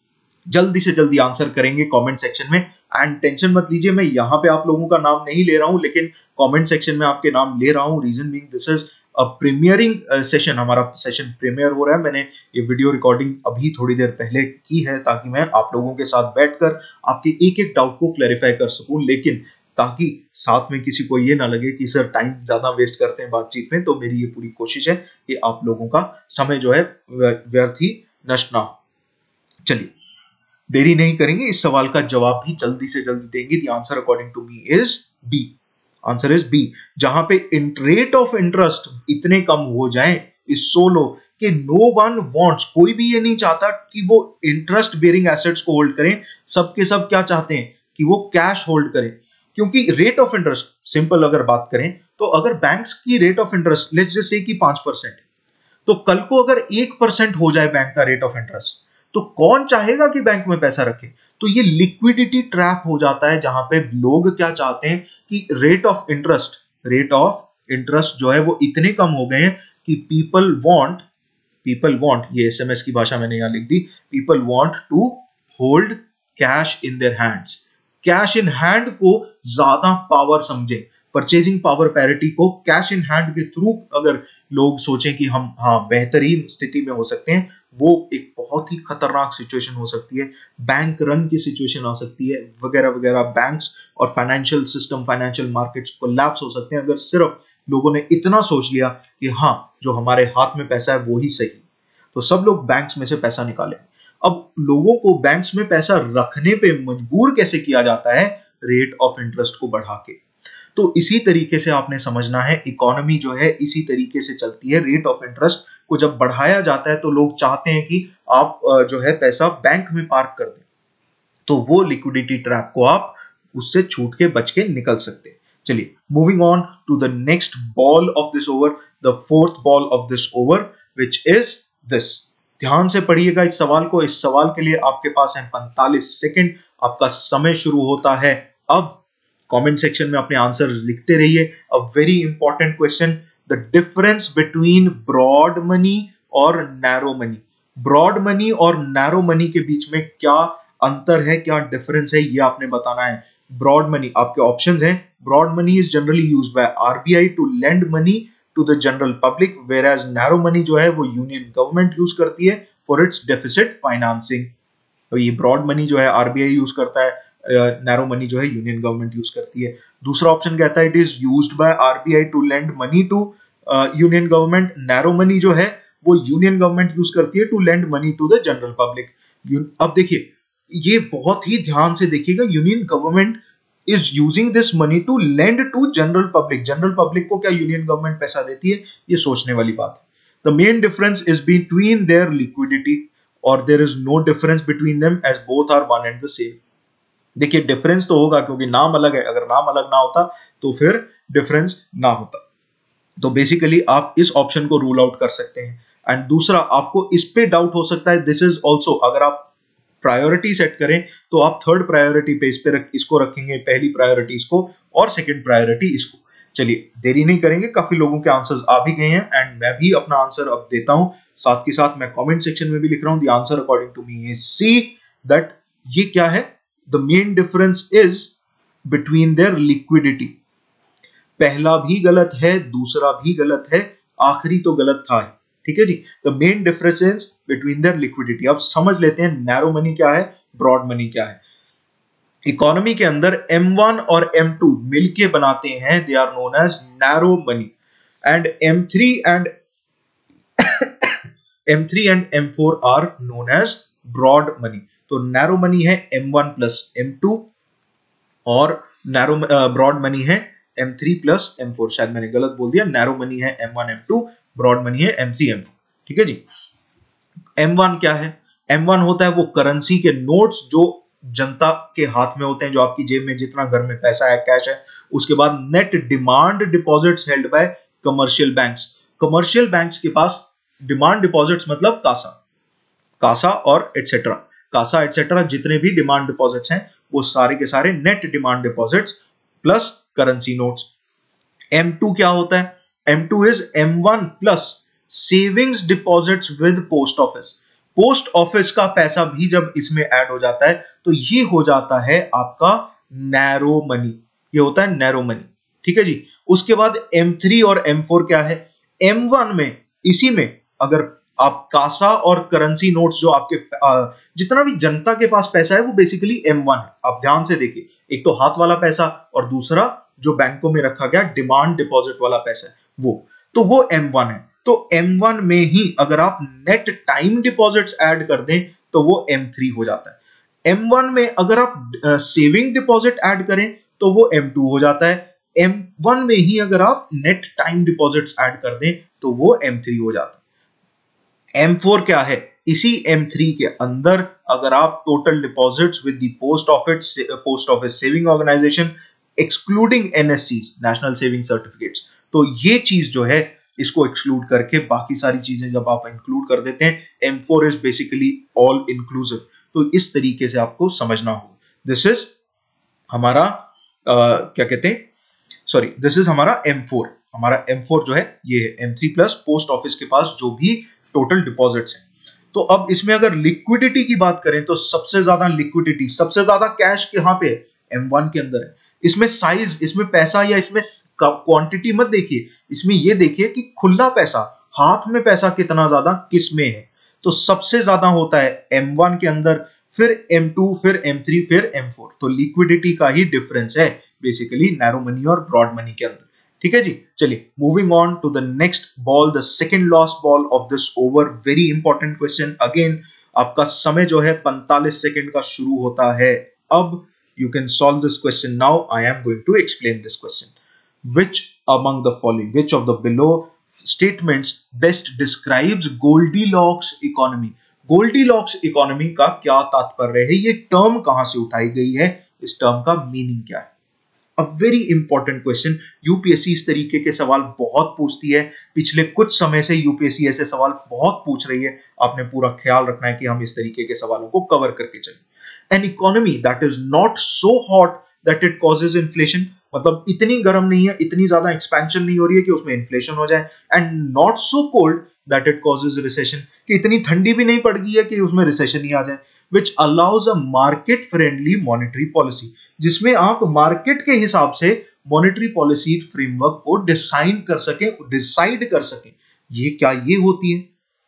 A: जल्दी से जल्दी आंसर करेंगे कमेंट सेक्शन में। एंड टेंशन मत लीजिए, मैं यहां पे आप लोगों का नाम नहीं ले रहा हूं, लेकिन कमेंट सेक्शन में आपके नाम ले रहा हूं। Reason being this is a premiering session, हमारा सेशन प्रीमियर हो रहा है। मैंने ये वीडियो रिकॉर्डिंग अभी थोड़ी देर पहले की है ताकि मैं आप लोगों के साथ बैठकर आपके एक एक डाउट को क्लैरिफाई कर सकूं, लेकिन ताकि साथ में किसी को ये ना लगे कि सर टाइम ज्यादा वेस्ट करते हैं बातचीत में। तो मेरी ये पूरी कोशिश है कि आप लोगों का समय जो है व्यर्थ ही नष्ट ना हो। चलिए देरी नहीं करेंगे, इस सवाल का जवाब भी जल्दी से जल्दी देंगे। The answer according to me is B. Answer is B, जहां पे रेट ऑफ इंटरेस्ट इतने कम हो जाएं इज सो लो कि नो वन वांट्स, कोई भी ये नहीं चाहता कि वो इंटरेस्ट बेयरिंग एसेट्स को होल्ड करें। सबके सब क्या चाहते हैं कि वो कैश होल्ड करें, क्योंकि रेट ऑफ इंटरेस्ट, सिंपल अगर बात करें तो अगर बैंक्स की rate of interest let's just say कि पांच परसेंट, तो कल को अगर एक परसेंट हो जाए बैंक का रेट ऑफ इंटरेस्ट, तो कौन चाहेगा कि बैंक में पैसा रखे? तो ये लिक्विडिटी ट्रैप हो जाता है, जहां पे लोग क्या चाहते हैं कि rate of interest rate of interest जो है वो इतने कम हो गए हैं कि पीपल वांट पीपल वांट ये एसएमएस की भाषा मैंने यहां लिख दी, people want to hold cash in their hands. Cash in hand को ज्यादा पावर समझे, परचेजिंग पावर पैरिटी को कैश इन हैंड के थ्रू अगर लोग सोचें कि हम हाँ बेहतरीन स्थिति में हो सकते हैं, वो एक बहुत ही खतरनाक सिचुएशन हो सकती है, बैंक रन की सिचुएशन आ सकती है वगैरह वगैरह। बैंक्स और financial system, financial markets collapse हो सकते हैं अगर सिर्फ लोगों ने इतना सोच लिया कि हाँ जो हमारे हाथ में पैसा है वो ही सही, तो सब लोग बैंक्स में से पैसा निकालें। अब लोगों को बैंक्स में पैसा रखने पे मजबूर कैसे किया जाता है? रेट ऑफ इंटरेस्ट को बढ़ा के। तो इसी तरीके से आपने समझना है, इकोनॉमी जो है इसी तरीके से चलती है। रेट ऑफ इंटरेस्ट को जब बढ़ाया जाता है तो लोग चाहते हैं कि आप जो है पैसा बैंक में पार्क कर दें, तो वो लिक्विडिटी ट्रैप को आप उससे छूट के बच के निकल सकते हैं। चलिए moving on to the next ball of this over, the fourth ball of this over which is this. ध्यान से पढ़िएगा इस सवाल को। इस सवाल के लिए आपके पास है पैंतालीस सेकंड, आपका समय शुरू होता है अब। कमेंट सेक्शन में अपने आंसर लिखते रहिए। A very important question, the difference between broad money और नैरो मनी। ब्रॉड मनी और नैरो मनी के बीच में क्या अंतर है, क्या डिफरेंस है, ये आपने बताना है। ब्रॉड मनी, आपके ऑप्शंस हैं, broad money is generally used by RBI to lend money to the general public, whereas narrow money जो है वो यूनियन गवर्नमेंट यूज करती है फॉर इट्स डेफिसिट फाइनेंसिंग। तो ये ब्रॉड मनी जो है आरबीआई यूज करता है, नैरो मनी जो है यूनियन गवर्नमेंट यूज करती है। दूसरा ऑप्शन कहता है it is used by RBI to lend money to union government. Narrow money जो है वो यूनियन गवर्नमेंट यूज करती है to lend money to the general public. अब देखिए ये बहुत ही ध्यान से देखिएगा, union government is using this money to lend to general public. General public को क्या यूनियन गवर्नमेंट पैसा देती है, ये सोचने वाली बात है। The main difference is between their liquidity और there is no difference between them as both are one and the same. देखिए डिफरेंस तो होगा क्योंकि नाम अलग है, अगर नाम अलग ना होता तो फिर डिफरेंस ना होता। तो बेसिकली आप इस ऑप्शन को रूल आउट कर सकते हैं। एंड दूसरा आपको इस पे डाउट हो सकता है, दिस इज ऑल्सो, अगर आप प्रायोरिटी सेट करें तो आप थर्ड प्रायोरिटी पे इस पे रख, इसको रखेंगे, पहली प्रायोरिटी इसको और सेकंड प्रायोरिटी इसको। चलिए देरी नहीं करेंगे, काफी लोगों के आंसर्स आ भी गए हैं एंड मैं भी अपना आंसर अब देता हूं, साथ के साथ मैं कमेंट सेक्शन में भी लिख रहा हूं the answer according to me is C, that ये क्या है, the main difference is between their liquidity. पहला भी गलत है, दूसरा भी गलत है, आखिरी तो गलत था, ठीक है जी। The main difference is between their liquidity. अब समझ लेते हैं नैरो मनी क्या है, ब्रॉड मनी क्या है। इकोनॉमी के अंदर एम वन और एम टू मिलके बनाते हैं, they are known as narrow money, and M three and M three and M four are known as broad money. तो नैरो मनी है M one plus M two और narrow broad money है M three plus M four. शायद मैंने गलत बोल दिया, narrow money है M one M two, broad money है एम थ्री एम फोर, ठीक है जी। एम वन क्या है, एम वन होता है वो करेंसी के नोट्स जो जनता के हाथ में होते हैं, जो आपकी जेब में जितना घर में पैसा है, कैश है। उसके बाद net demand deposits held by commercial banks. Commercial banks के पास डिमांड डिपॉजिट्स मतलब कासा, कासा और एटसेट्रा, कासा एटसेट्रा जितने भी डिमांड डिपॉजिट्स हैं वो सारे के सारे net demand deposits plus currency notes. M two क्या होता है, M two is M one plus savings deposits with post office. Post office का पैसा भी जब इसमें ऐड हो जाता है तो ये हो जाता है आपका नैरो मनी, ये होता है नैरो मनी, ठीक है जी। उसके बाद एम थ्री और एम फोर क्या है, एम वन में इसी में अगर आप कासा और करेंसी नोट्स जो आपके जितना भी जनता के पास पैसा है वो बेसिकली एम वन है। आप ध्यान से देखिए, एक तो हाथ वाला पैसा और दूसरा जो बैंकों में रखा गया डिमांड डिपॉजिट वाला पैसा है वो, तो वो एम वन है। तो एम वन में ही अगर आप नेट टाइम डिपॉजिट्स ऐड कर दें तो वो एम थ्री हो जाता है। एम वन में अगर आप सेविंग डिपॉजिट ऐड करें तो वो एम टू हो जाता है। एम वन में ही अगर आप नेट टाइम डिपॉजिट्स ऐड कर दें तो वो एम थ्री हो जाता है। एम फोर क्या है, इसी एम थ्री के अंदर अगर आप total deposits with the post office post office saving organisation excluding NSCs national saving certificates, तो ये चीज जो है इसको एक्सक्लूड करके बाकी सारी चीजें जब आप इंक्लूड कर देते हैं, M four is basically all inclusive. तो इस तरीके से आपको समझना होगा। दिस इज हमारा uh, क्या कहते हैं, सॉरी दिस इज हमारा एम फोर। हमारा एम फोर जो है ये है M three plus post office के पास जो भी टोटल डिपॉजिट्स हैं। तो अब इसमें अगर लिक्विडिटी की बात करें तो सबसे ज्यादा लिक्विडिटी, सबसे ज्यादा कैश कहां पे है, एम वन के अंदर है। इसमें साइज, इसमें पैसा या इसमें क्वांटिटी मत देखिए, इसमें ये देखिए कि खुला पैसा, हाथ में पैसा कितना ज्यादा किस में है। तो सबसे ज्यादा होता है एम वन के अंदर, फिर एम टू, फिर एम थ्री, फिर एम फोर। तो लिक्विडिटी का ही डिफरेंस है बेसिकली नैरो मनी और ब्रॉड मनी के अंदर, ठीक है जी। चलिए moving on to the next ball, the second last ball of this over. Very important question again. आपका समय जो है पैंतालीस सेकंड का शुरू होता है अब। You can solve this question now. I am going to explain this question. Which among the following, which of the below statements best describes Goldilocks economy? Goldilocks economy का क्या तात्पर्य है, ये टर्म कहां से उठाई गई है, इस टर्म का मीनिंग क्या है? A very important question. UPSC इस तरीके के सवाल बहुत पूछती है। पिछले कुछ समय से यूपीएससी ऐसे सवाल बहुत पूछ रही है। आपने पूरा ख्याल रखना है कि हम इस तरीके के सवालों को कवर करके चलें। An economy that is not so hot that it causes inflation, मतलब इतनी गर्म नहीं है, इतनी ज्यादा एक्सपेंशन नहीं हो रही है कि उसमें इन्फ्लेशन हो जाए, and not so cold that it causes recession, कि इतनी ठंडी भी नहीं पड़ गई है कि उसमें रिसेशन ही आ जाए, which allows a market friendly monetary policy, जिसमें आप मार्केट के हिसाब से मॉनेटरी पॉलिसी फ्रेमवर्क को डिसाइड कर सके डिसाइड कर सके। ये क्या ये होती है?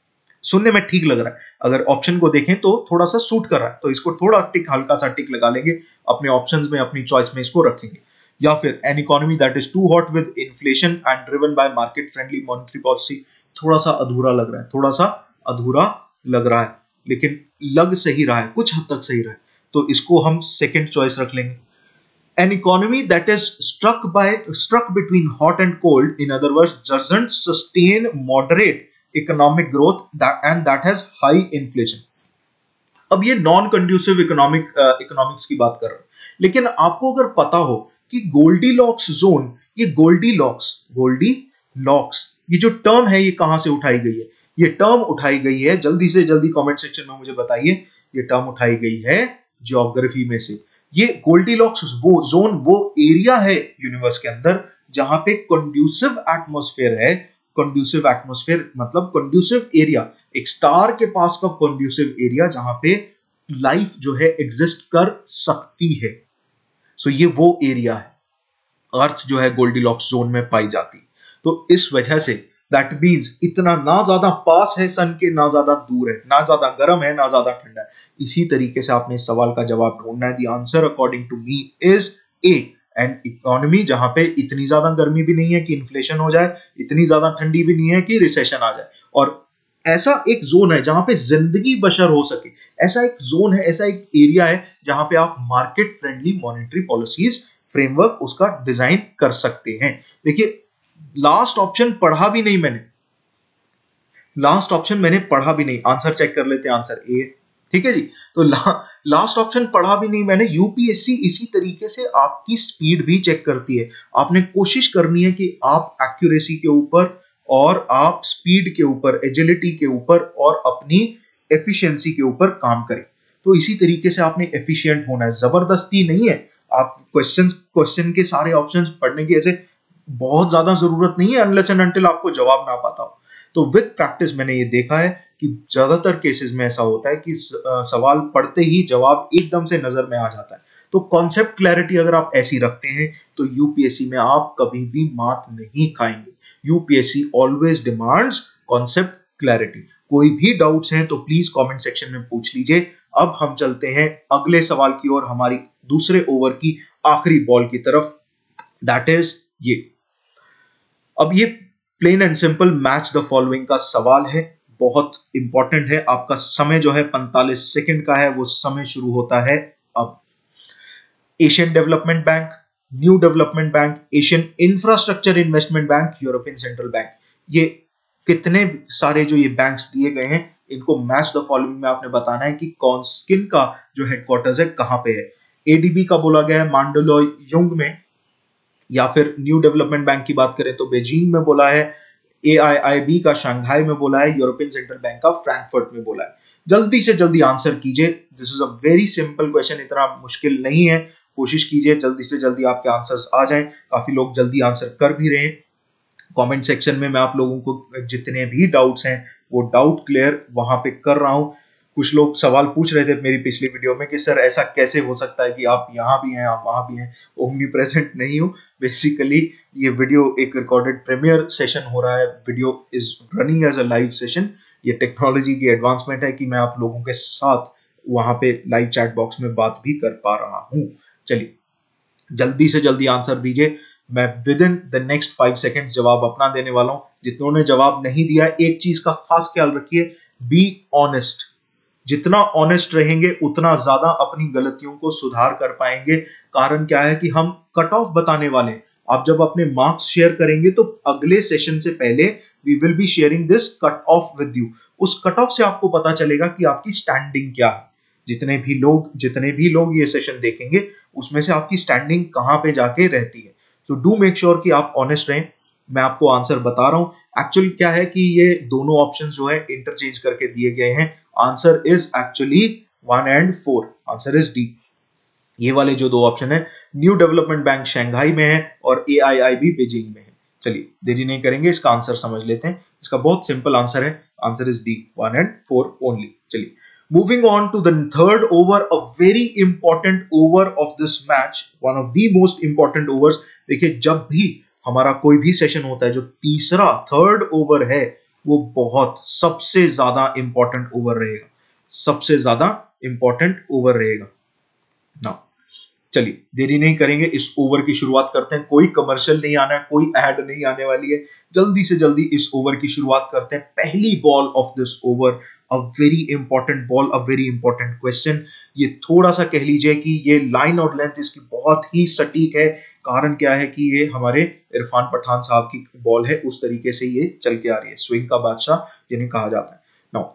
A: सुनने में ठीक लग रहा है, अगर ऑप्शन को देखें तो थोड़ा सा सूट कर रहा है, तो इसको थोड़ा टिक, हल्का सा टिक लगा लेंगे, अपने ऑप्शंस में, अपनी चॉइस में इसको रखेंगे। या फिर an economy that is too hot with inflation and driven by market friendly monetary policy, थोड़ा सा अधूरा लग रहा है, थोड़ा सा अधूरा लग रहा है, लेकिन लग सही रहा है, कुछ हद तक सही रहा है, तो इसको हम सेकंड चॉइस रख लेंगे। An economy that is struck by struck between hot and cold, in other words, doesn't sustain moderate economic growth that and that has high inflation. अब ये नॉन कंड्यूसिव इकोनॉमिक इकोनॉमिक्स की बात कर रहा हूं, लेकिन आपको अगर पता हो कि गोल्डीलॉक्स जोन, ये गोल्डीलॉक्स गोल्डीलॉक्स ये जो टर्म है ये कहां से उठाई गई है? ये टर्म उठाई गई है, जल्दी से जल्दी कमेंट सेक्शन में मुझे बताइए, ये टर्म उठाई गई है ज्योग्राफी में से। ये गोल्डीलॉक्स वो जोन, वो एरिया है यूनिवर्स के अंदर जहां पे कंड्यूसिव एटमॉस्फेयर है। कंड्यूसिव एटमॉस्फेयर मतलब कंड्यूसिव एरिया, एक स्टार के पास का कंड्यूसिव एरिया जहां पे लाइफ जो है एग्जिस्ट कर सकती है। सो so ये वो एरिया है, अर्थ जो है गोल्डीलॉक्स जोन में पाई जाती है। तो इस वजह से दैट मीन्स इतना ना ज्यादा पास है सन के, ना ज्यादा दूर है, ना ज्यादा गर्म है, ना ज्यादा ठंडा है। इसी तरीके से आपने इस सवाल का जवाब ढूंढना है। The answer according to me is A, an economy जहां पे इतनी ज्यादा गर्मी भी नहीं है कि इन्फ्लेशन हो जाए, इतनी ज्यादा ठंडी भी नहीं है कि रिसेशन आ जाए, और ऐसा एक जोन है जहां पे जिंदगी बशर हो सके, ऐसा एक जोन है, ऐसा एक एरिया है जहां पे आप market friendly monetary policies framework उसका डिजाइन कर सकते हैं। देखिए लास्ट ऑप्शन पढ़ा भी नहीं मैंने, लास्ट ऑप्शन मैंने पढ़ा भी नहीं, आंसर चेक कर लेते हैं, आंसर ए, ठीक है जी। तो ला, लास्ट ऑप्शन पढ़ा भी नहीं मैंने। यूपीएससी इसी तरीके से आपकी स्पीड भी चेक करती है। आपने कोशिश करनी है कि आप एक्यूरेसी के ऊपर और आप स्पीड के ऊपर, एजिलिटी के ऊपर और अपनी एफिशिएंसी के ऊपर काम करें। तो इसी तरीके से आपने एफिशिएंट होना है, जबरदस्ती नहीं है। आप क्वेश्चन क्वेश्चन के सारे ऑप्शंस पढ़ने की ऐसे बहुत ज्यादा जरूरत नहीं है, अनलेस एंड अनटिल आपको जवाब ना पता हो। तो विद प्रैक्टिस मैंने ये देखा है कि ज्यादातर केसेस में ऐसा होता है कि सवाल पढ़ते ही जवाब एकदम से नजर में आ जाता है। तो कॉन्सेप्ट क्लैरिटी अगर आप ऐसी रखते हैं तो यूपीएससी में आप कभी भी मात नहीं खाएंगे। UPSC always demands concept clarity. कोई भी डाउट्स हैं तो प्लीज कमेंट सेक्शन में पूछ लीजिए। अब हम चलते हैं अगले सवाल की ओर, हमारी दूसरे ओवर की आखिरी बॉल की तरफ, दैट इज ये। अब ये plain and simple match the following का सवाल है, बहुत इंपॉर्टेंट है। आपका समय जो है पैंतालीस सेकंड का है, वो समय शुरू होता है अब। Asian Development Bank, New Development Bank, Asian Infrastructure Investment Bank, European Central Bank, ये कितने सारे जो ये बैंक्स दिए गए हैं, इनको मैच द फॉलोइंग में आपने बताना है कि कौन किन का जो हेडक्वार्टर्स है कहां पे है। एडीबी का बोला गया है मांडलोयुंग में, या फिर न्यू डेवलपमेंट बैंक की बात करें तो बेजिंग में बोला है, एआईआईबी का शंघाई में बोला है, यूरोपियन सेंट्रल बैंक का फ्रैंकफर्ट में बोला है। जल्दी से जल्दी आंसर कीजिए, this is a very simple question, इतना मुश्किल नहीं है। कोशिश कीजिए जल्दी से जल्दी आपके आंसर्स आ जाएं। काफी लोग जल्दी आंसर कर भी रहे हैं। कमेंट सेक्शन में मैं आप लोगों को जितने भी डाउट्स हैं वो डाउट क्लियर वहां पे कर रहा हूं। कुछ लोग सवाल पूछ रहे थे मेरी पिछली वीडियो में कि सर ऐसा कैसे हो सकता है कि आप यहाँ भी हैं, आप वहां भी हैं। ओमनी प्रेजेंट नहीं हूँ, बेसिकली ये वीडियो एक रिकॉर्डेड प्रीमियर सेशन हो रहा है, video is running as a live session. ये टेक्नोलॉजी की एडवांसमेंट है कि मैं आप लोगों के साथ वहां पे लाइव चैट बॉक्स में बात भी कर पा रहा हूँ। चलिए जल्दी से जल्दी आंसर दीजिए, मैं within the next five seconds जवाब अपना देने वाला हूं। जितनों ने जवाब नहीं दिया, एक चीज का खास ख्याल रखिए, बी ऑनेस्ट। जितना ऑनेस्ट रहेंगे उतना ज्यादा अपनी गलतियों को सुधार कर पाएंगे। कारण क्या है कि हम कट ऑफ बताने वाले हैं। आप जब अपने मार्क्स शेयर करेंगे तो अगले सेशन से पहले we will be sharing this cut off with you. उस कट ऑफ से आपको पता चलेगा कि आपकी स्टैंडिंग क्या है। जितने भी लोग जितने भी लोग ये सेशन देखेंगे उसमें से आपकी स्टैंडिंग कहां पे जाके रहती है। तो डू मेक श्योर कि आप ऑनेस्ट रहें। मैं आपको आंसर बता रहा हूं। एक्चुअली क्या है कि ये दोनों ऑप्शन जो है इंटरचेंज करके दिए गए हैं। Answer is actually one and four, answer is D. ये वाले जो दो ऑप्शन है, न्यू डेवलपमेंट बैंक शंघाई में है और एआईआईबी बीजिंग में है। चलिए देरी नहीं करेंगे, इसका आंसर समझ लेते हैं। इसका बहुत सिंपल आंसर है, answer is D, one and four only. चलिए moving on to the third over, a very important over of this match, one of the most important overs। देखिए जब भी हमारा कोई भी सेशन होता है, जो तीसरा थर्ड ओवर है, वो बहुत सबसे ज्यादा इंपॉर्टेंट ओवर रहेगा, सबसे ज्यादा इंपॉर्टेंट ओवर रहेगा ना। चलिए देरी नहीं करेंगे, इस ओवर की शुरुआत करते हैं। कोई कमर्शियल नहीं आना है, कोई ऐड नहीं आने वाली है, जल्दी से जल्दी इस ओवर की शुरुआत करते हैं। पहली ball of this over, a very important ball, a very important question. ये थोड़ा सा कह लीजिए कि ये लाइन और लेंथ इसकी बहुत ही सटीक है। कारण क्या है कि ये हमारे इरफान पठान साहब की बॉल है, उस तरीके से ये चल के आ रही है, स्विंग का बादशाह जिन्हें कहा जाता है। Now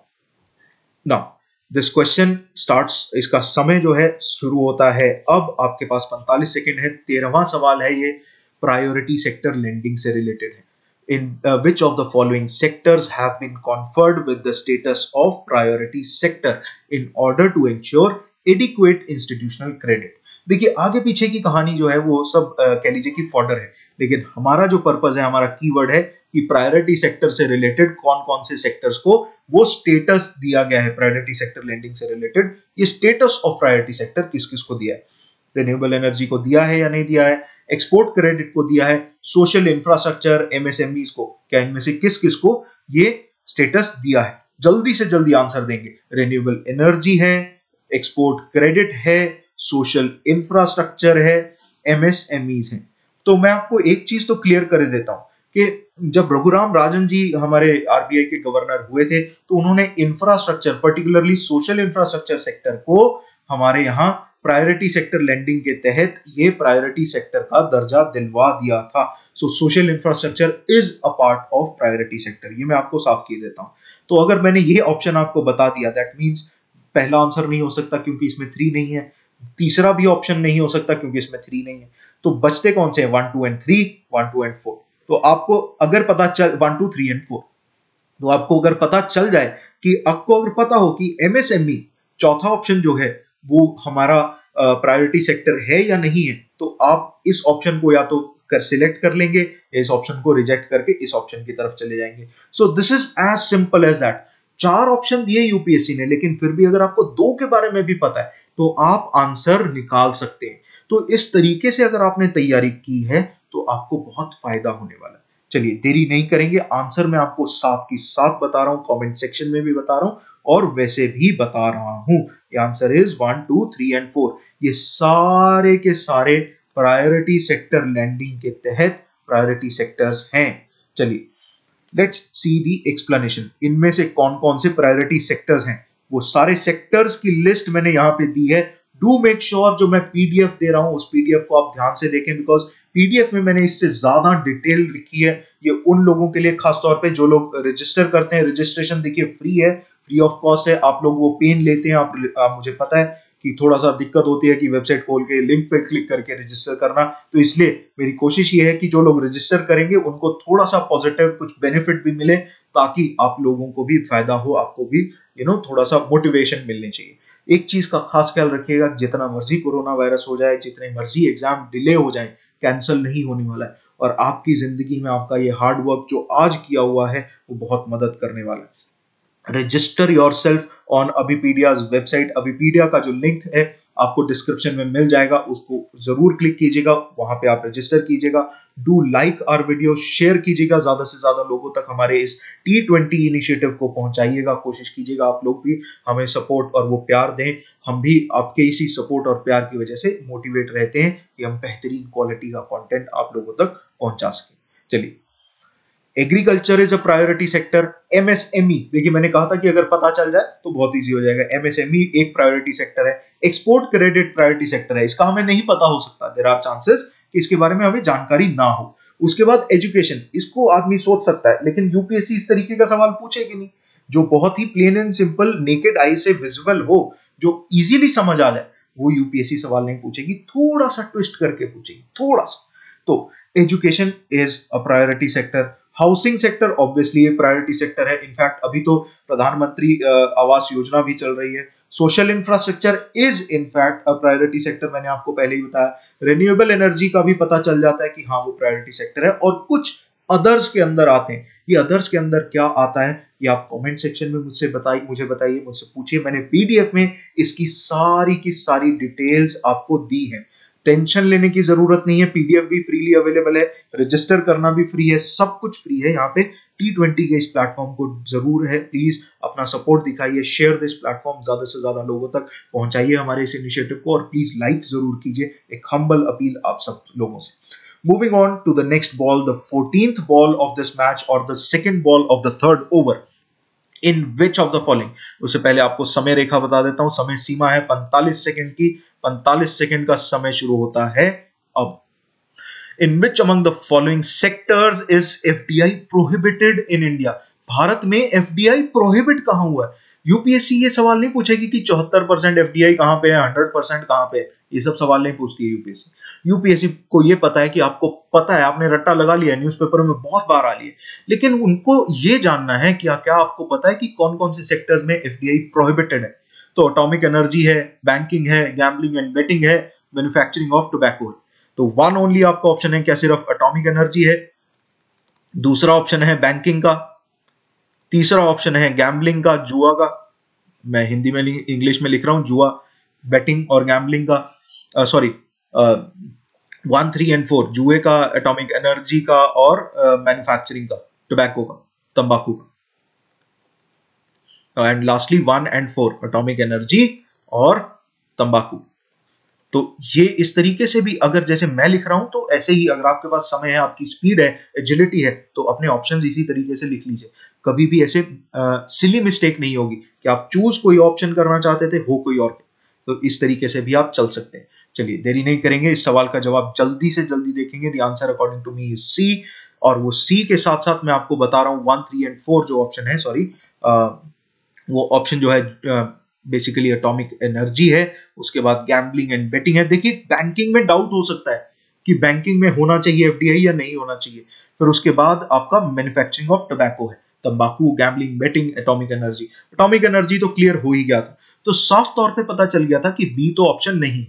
A: now this question starts, इसका समय जो है शुरू होता है अब। आपके पास पैंतालीस सेकंड है। तेरहवां सवाल है ये प्रायोरिटी सेक्टर लेंडिंग से रिलेटेड है। In uh, which of the following sectors have been conferred with the status of priority sector in order to ensure adequate institutional credit? देखिए आगे पीछे की कहानी जो है वो सब uh, कह लीजिए कि फॉर्डर है, लेकिन हमारा जो पर्पस है, हमारा कीवर्ड है कि प्रायोरिटी सेक्टर से रिलेटेड कौन कौन से सेक्टर्स को वो स्टेटस दिया गया है। प्रायोरिटी सेक्टर लेंडिंग से रिलेटेड ये स्टेटस ऑफ प्रायोरिटी सेक्टर किस किस को दिया है? रिन्यूएबल एनर्जी को दिया है या नहीं दिया है, एक्सपोर्ट क्रेडिट को दिया है, सोशल इंफ्रास्ट्रक्चर, एमएसएमईज को, क्या इनमें से किस किस को ये स्टेटस दिया है? जल्दी से जल्दी आंसर देंगे। रिन्यूएबल एनर्जी है, एक्सपोर्ट क्रेडिट है, सोशल इंफ्रास्ट्रक्चर है, एमएसएमईज है। तो मैं आपको एक चीज तो क्लियर कर देता हूं कि जब रघुराम राजन जी हमारे आरबीआई के गवर्नर हुए थे तो उन्होंने infrastructure, particularly social infrastructure sector को हमारे यहाँ प्रायोरिटी सेक्टर लेंडिंग के तहत ये प्रायोरिटी सेक्टर का दर्जा दिलवा दिया था। So social infrastructure is a part of priority sector, ये मैं आपको साफ किए देता हूं। तो अगर मैंने ये ऑप्शन आपको बता दिया, दैट मींस पहला आंसर नहीं हो सकता क्योंकि इसमें थ्री नहीं है, तीसरा भी ऑप्शन नहीं हो सकता क्योंकि इसमें थ्री नहीं है। तो बचते कौन से हैं? One two and three, one two and four. तो आपको अगर पता चल one two three and four, तो आपको अगर पता चल जाए कि आपको अगर पता हो कि एमएसएमई चौथा ऑप्शन जो है वो हमारा प्रायोरिटी सेक्टर है या नहीं है, तो आप इस ऑप्शन को या तो कर सिलेक्ट कर लेंगे, इस ऑप्शन को रिजेक्ट करके इस ऑप्शन की तरफ चले जाएंगे। So this is as simple as that. चार ऑप्शन दिए यूपीएससी ने, लेकिन फिर भी अगर आपको दो के बारे में भी पता है तो आप आंसर निकाल सकते हैं। तो इस तरीके से अगर आपने तैयारी की है तो आपको बहुत फायदा होने वाला है। चलिए देरी नहीं करेंगे, आंसर मैं आपको साथ की साथ बता रहा हूं, कमेंट सेक्शन में भी बता रहा हूं और वैसे भी बता रहा हूं। ये answer is one two three and four. ये सारे के सारे प्रायोरिटी सेक्टर लैंडिंग के तहत प्रायोरिटी सेक्टर्स हैं। चलिए लेट्स सी दी एक्सप्लेनेशन। इनमें से कौन कौन से प्रायोरिटी सेक्टर्स हैं, वो सारे सेक्टर्स की लिस्ट मैंने यहां पे दी है। डू मेक श्योर जो मैं पीडीएफ दे रहा हूं उस पीडीएफ को आप ध्यान से देखें, बिकॉज पीडीएफ में मैंने इससे ज्यादा डिटेल लिखी है। ये उन लोगों के लिए खास तौर पे जो लोग रजिस्टर करते हैं। रजिस्ट्रेशन देखिए फ्री है, फ्री ऑफ कॉस्ट है। आप लोग वो पेन लेते हैं, आप, आप मुझे पता है कि थोड़ा सा दिक्कत होती है कि वेबसाइट खोल के लिंक पे क्लिक करके रजिस्टर करना, तो इसलिए मेरी कोशिश ये है कि जो लोग रजिस्टर करेंगे उनको थोड़ा सा पॉजिटिव कुछ बेनिफिट भी मिले, ताकि आप लोगों को भी फायदा हो, आपको भी यू नो थोड़ा सा मोटिवेशन मिलनी चाहिए। एक चीज का खास ख्याल रखिएगा, जितना मर्जी कोरोना वायरस हो जाए, जितने मर्जी एग्जाम डिले हो जाए, कैंसिल नहीं होने वाला है। और आपकी जिंदगी में आपका ये हार्ड वर्क जो आज किया हुआ है वो बहुत मदद करने वाला है। Register yourself on Abhipedia's website. Abhipedia का जो लिंक है आपको डिस्क्रिप्शन में मिल जाएगा, उसको जरूर क्लिक कीजिएगा, वहां पे आप रजिस्टर कीजिएगा। Do like our video, share कीजिएगा, ज्यादा से ज्यादा लोगों तक हमारे इस टी ट्वेंटी इनिशिएटिव को पहुंचाइएगा। कोशिश कीजिएगा आप लोग भी हमें सपोर्ट और वो प्यार दें। हम भी आपके इसी सपोर्ट और प्यार की वजह से मोटिवेट रहते हैं कि हम बेहतरीन क्वालिटी का कंटेंट आप लोगों तक पहुंचा सकें। चलिए, agriculture is a priority sector. MSME, देखिए मैंने कहा था कि अगर पता चल जाए तो बहुत इजी हो जाएगा। एमएसएमई एक प्रायोरिटी सेक्टर है। एक्सपोर्ट क्रेडिट प्रायोरिटी सेक्टर है, इसका हमें नहीं पता हो सकता, देयर आर चांसेस कि इसके बारे में हमें जानकारी ना हो। उसके बाद एजुकेशन, इसको आदमी सोच सकता है, लेकिन यूपीएससी इस तरीके का सवाल पूछेगी नहीं, जो बहुत ही plain and simple naked eye से विजिबल हो, जो इजीली समझ आ जाए, वो यूपीएससी सवाल नहीं पूछेगी, थोड़ा सा ट्विस्ट करके पूछेगी, थोड़ा सा। तो education is a priority sector. Housing sector obviously एक प्रायोरिटी सेक्टर है, इनफैक्ट अभी तो प्रधानमंत्री आवास योजना भी चल रही है। Social infrastructure is in fact a priority sector, मैंने आपको पहले ही बताया। रिन्यूएबल एनर्जी का भी पता चल जाता है कि हाँ वो प्रायोरिटी सेक्टर है। और कुछ अदर्स के अंदर आते हैं, ये अदर्स के अंदर क्या आता है ये आप कमेंट सेक्शन में मुझसे बताइए, मुझे बताइए, मुझसे पूछिए। मैंने पीडीएफ में इसकी सारी की सारी डिटेल्स आपको दी है। टेंशन लेने की जरूरत नहीं है, पीडीएफ भी फ्रीली अवेलेबल है, रजिस्टर करना भी फ्री है, सब कुछ फ्री है यहाँ पे। टी ट्वेंटी के इस प्लेटफॉर्म को जरूर है, प्लीज अपना सपोर्ट दिखाइए, शेयर दिस प्लेटफॉर्म, ज्यादा से ज्यादा लोगों तक पहुंचाइए हमारे इस इनिशिएटिव को, और प्लीज लाइक जरूर कीजिए, एक हम्बल अपील आप सब लोगों से। Moving on to the next ball, the fourteenth ball of this match or the second ball of the third over. In which of the following? उससे पहले आपको समय रेखा बता देता हूं, समय सीमा है पैंतालीस सेकंड की, पैंतालीस सेकंड का समय शुरू होता है अब। In which among the following sectors is F D I prohibited in India? Bharat में F D I prohibit कहां हुआ है? यूपीएससी ये सवाल नहीं पूछेगी कि चौहत्तर परसेंट एफडीआई कहां पे है, हंड्रेड परसेंट कहां पे है, ये सब सवाल नहीं पूछती है यूपीएससी। यूपीएससी को ये पता है कि आपको पता है, आपने रट्टा लगा लिया, न्यूज़पेपर में बहुत बार आ लिया, लेकिन उनको ये जानना है कि क्या आपको पता है कि कौन कौन से सेक्टर्स में एफडीआई प्रोहिबिटेड है। तो एटॉमिक एनर्जी है, बैंकिंग है, गैम्बलिंग एंड बेटिंग है, मैन्युफैक्चरिंग ऑफ टोबैको है। तो वन ओनली आपका ऑप्शन है क्या, सिर्फ एटॉमिक एनर्जी है, दूसरा ऑप्शन है बैंकिंग का, तीसरा ऑप्शन है गैम्बलिंग का, जुआ का, मैं हिंदी में इंग्लिश में लिख रहा हूं, जुआ, बेटिंग और गैम्बलिंग का, sorry one three and four, जुए का, एटॉमिक एनर्जी का और मैन्युफैक्चरिंग uh, का, टोबैको का, तंबाकू का, and lastly one and four, atomic energy और तंबाकू। तो ये इस तरीके से भी अगर जैसे मैं लिख रहा हूं तो ऐसे ही, अगर आपके पास समय है, आपकी स्पीड है, एजिलिटी है, तो अपने ऑप्शंस इसी तरीके से लिख लीजिए। कभी भी ऐसे सिली मिस्टेक नहीं होगी कि आप चूज कोई ऑप्शन करना चाहते थे, हो कोई और, तो इस तरीके से भी आप चल सकते हैं। चलिए देरी नहीं करेंगे, इस सवाल का जवाब जल्दी से जल्दी देखेंगे। The answer according to me is C, और वो सी के साथ साथ मैं आपको बता रहा हूं वन थ्री एंड फोर जो ऑप्शन है, सॉरी वो ऑप्शन जो है बेसिकली एटॉमिक एनर्जी है, उसके बाद गैम्बलिंग एंड बेटिंग है। देखिए बैंकिंग में डाउट हो सकता है कि बैंकिंग में होना चाहिए एफडीआई या नहीं होना चाहिए, फिर उसके बाद आपका मैन्युफैक्चरिंग ऑफ टोबैको है, तंबाकू, gambling, betting, atomic energy. Atomic energy तो क्लियर हो ही गया था, तो साफ तौर पे पता चल गया था कि बी तो ऑप्शन नहीं,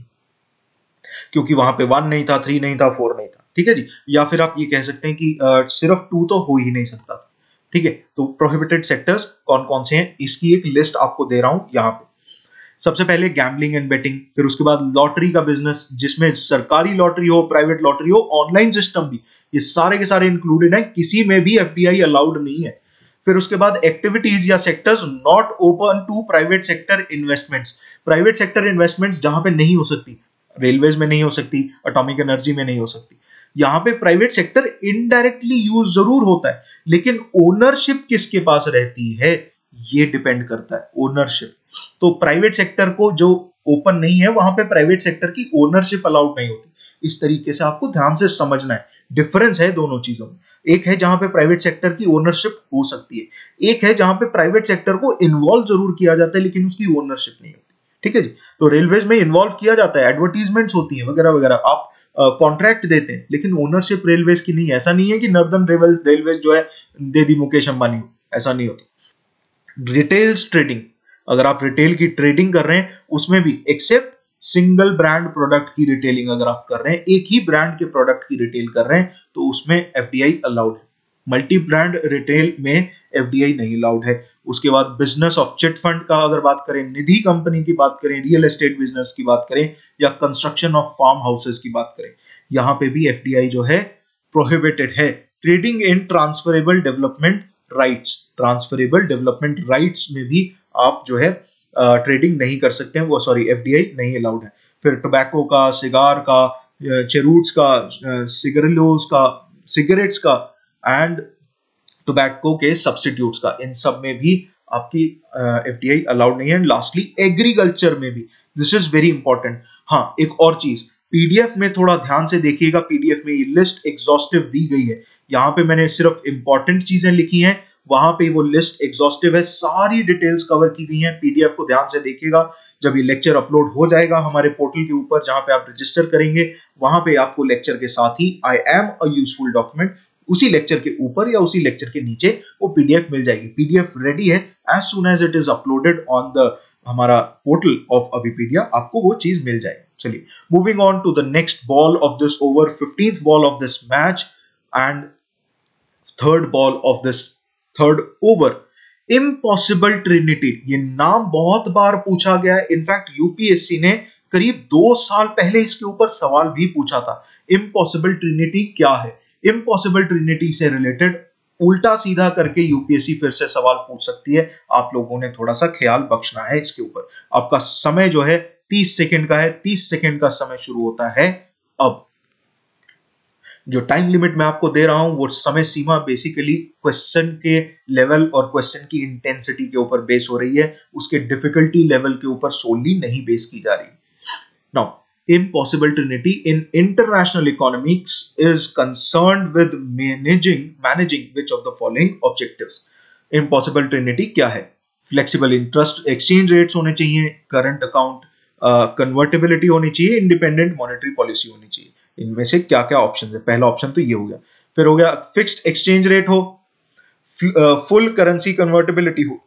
A: क्योंकि वहां पे वन नहीं था, थ्री नहीं था, फोर नहीं था, ठीक है जी। या फिर आप ये कह सकते हैं कि uh, सिर्फ टू तो हो ही नहीं सकता था, ठीक है। तो प्रोहिबिटेड सेक्टर्स कौन कौन से हैं, इसकी एक लिस्ट आपको दे रहा हूं यहां पे। सबसे पहले गैम्बलिंग एंड बेटिंग, फिर उसके बाद लॉटरी का बिजनेस, जिसमें सरकारी लॉटरी हो, प्राइवेट लॉटरी हो, ऑनलाइन सिस्टम भी, ये सारे के सारे इंक्लूडेड हैं, किसी में भी एफडीआई अलाउड नहीं है। फिर उसके बाद एक्टिविटीज या sectors not open to private sector investments, private sector investments जहां पे नहीं हो सकती, रेलवेज में नहीं हो सकती, एटॉमिक एनर्जी में नहीं हो सकती। यहां पे प्राइवेट सेक्टर इनडायरेक्टली यूज जरूर होता है, लेकिन ओनरशिप किसके पास रहती है ये डिपेंड करता है, ओनरशिप। तो प्राइवेट सेक्टर को जो ओपन नहीं है, वहां पे प्राइवेट सेक्टर की ओनरशिप अलाउड नहीं होती। इस तरीके से आपको ध्यान से समझना है, डिफरेंस है दोनों चीजों में। एक है जहां पे प्राइवेट सेक्टर की ओनरशिप हो सकती है, एक है जहां पे प्राइवेट सेक्टर को इन्वॉल्व जरूर किया जाता है लेकिन उसकी ओनरशिप नहीं होती, ठीक है जी। तो रेलवेज में इन्वॉल्व किया जाता है, एडवर्टीजमेंट्स होती है वगैरह वगैरह, आप कॉन्ट्रैक्ट uh, देते हैं, लेकिन ओनरशिप रेलवेज की नहीं। ऐसा नहीं है कि नॉर्दर्न रेलवेज जो है दे दी मुकेश अंबानी, ऐसा नहीं होता। रिटेल्स ट्रेडिंग, अगर आप रिटेल की ट्रेडिंग कर रहे हैं उसमें भी, एक्सेप्ट सिंगल ब्रांड प्रोडक्ट की रिटेलिंग अगर आप कर रहे हैं, एक ही ब्रांड के प्रोडक्ट की रिटेल कर रहे हैं, तो उसमें एफडीआई अलाउड है। मल्टी ब्रांड रिटेल में एफडीआई नहीं अलाउड है। उसके बाद बिजनेस ऑफ चिट फंड का अगर बात करें, निधि कंपनी की बात करें, रियल एस्टेट बिजनेस की बात करें, या कंस्ट्रक्शन ऑफ फार्म हाउसेस की बात करें, यहां पे भी एफडीआई जो है प्रोहिबिटेड है। Trading in transferable development rights, transferable development rights में भी आप जो है ट्रेडिंग नहीं कर सकते हैं, वो सॉरी एफडीआई नहीं अलाउड है। फिर टोबैको का, सिगार का, चेरूट्स का, सिगरेलोस का, सिगरेट्स का एंड टोबैको के सब्स्टिट्यूट्स का, इन सब में भी आपकी एफडीआई अलाउड नहीं है। लास्टली एग्रीकल्चर में भी, दिस इज वेरी इंपॉर्टेंट। हाँ एक और चीज, पीडीएफ में थोड़ा ध्यान से देखिएगा, पीडीएफ में ये लिस्ट एग्जॉस्टिव दी गई है, यहाँ पे मैंने सिर्फ इंपॉर्टेंट चीजें लिखी हैं, वहां पे वो लिस्ट एग्जॉस्टिव है, सारी डिटेल्स कवर की गई हैं। पीडीएफ को ध्यान से देखिएगा, जब ये लेक्चर अपलोड हो जाएगा हमारे पोर्टल के ऊपर जहां पे आप रजिस्टर करेंगे, वहां पे आपको लेक्चर के साथ ही I am a useful document, उसी लेक्चर के ऊपर या उसी लेक्चर के नीचे वो पीडीएफ मिल जाएगी। पीडीएफ रेडी है, as soon as it is uploaded on the हमारा पोर्टल ऑफ अभिपीडिया, आपको वो चीज मिल जाएगी। चलिए moving on to the next ball of this over, fifteenth ball of this match and third ball of this third over, impossible trinity. ये नाम बहुत बार पूछा गया है, इनफैक्ट यूपीएससी ने करीब दो साल पहले इसके ऊपर सवाल भी पूछा था। इम्पॉसिबल ट्रिनिटी क्या है? इम्पॉसिबल ट्रिनिटी से रिलेटेड उल्टा सीधा करके यूपीएससी फिर से सवाल पूछ सकती है। आप लोगों ने थोड़ा सा ख्याल बख्शना है इसके ऊपर। आपका समय जो है तीस सेकंड का है। तीस सेकंड का समय शुरू होता है अब। जो टाइम लिमिट मैं आपको दे रहा हूं वो समय सीमा बेसिकली क्वेश्चन के लेवल और क्वेश्चन की इंटेंसिटी के ऊपर बेस हो रही है, उसके डिफिकल्टी लेवल के ऊपर सोली नहीं बेस की जा रही। Now impossible trinity in international economics is concerned with managing managing which of the following objectives? impossible trinity क्या है? flexible interest exchange rates होने चाहिए, current account कन्वर्टेबिलिटी uh, होनी चाहिए, इंडिपेंडेंट मॉनेटरी पॉलिसी होनी चाहिए। इनमें से क्या क्या ऑप्शन है? पहला ऑप्शन तो ये हो गया। फिर हो गया फिक्स्ड एक्सचेंज रेट हो, फुल करेंसी कन्वर्टेबिलिटी हो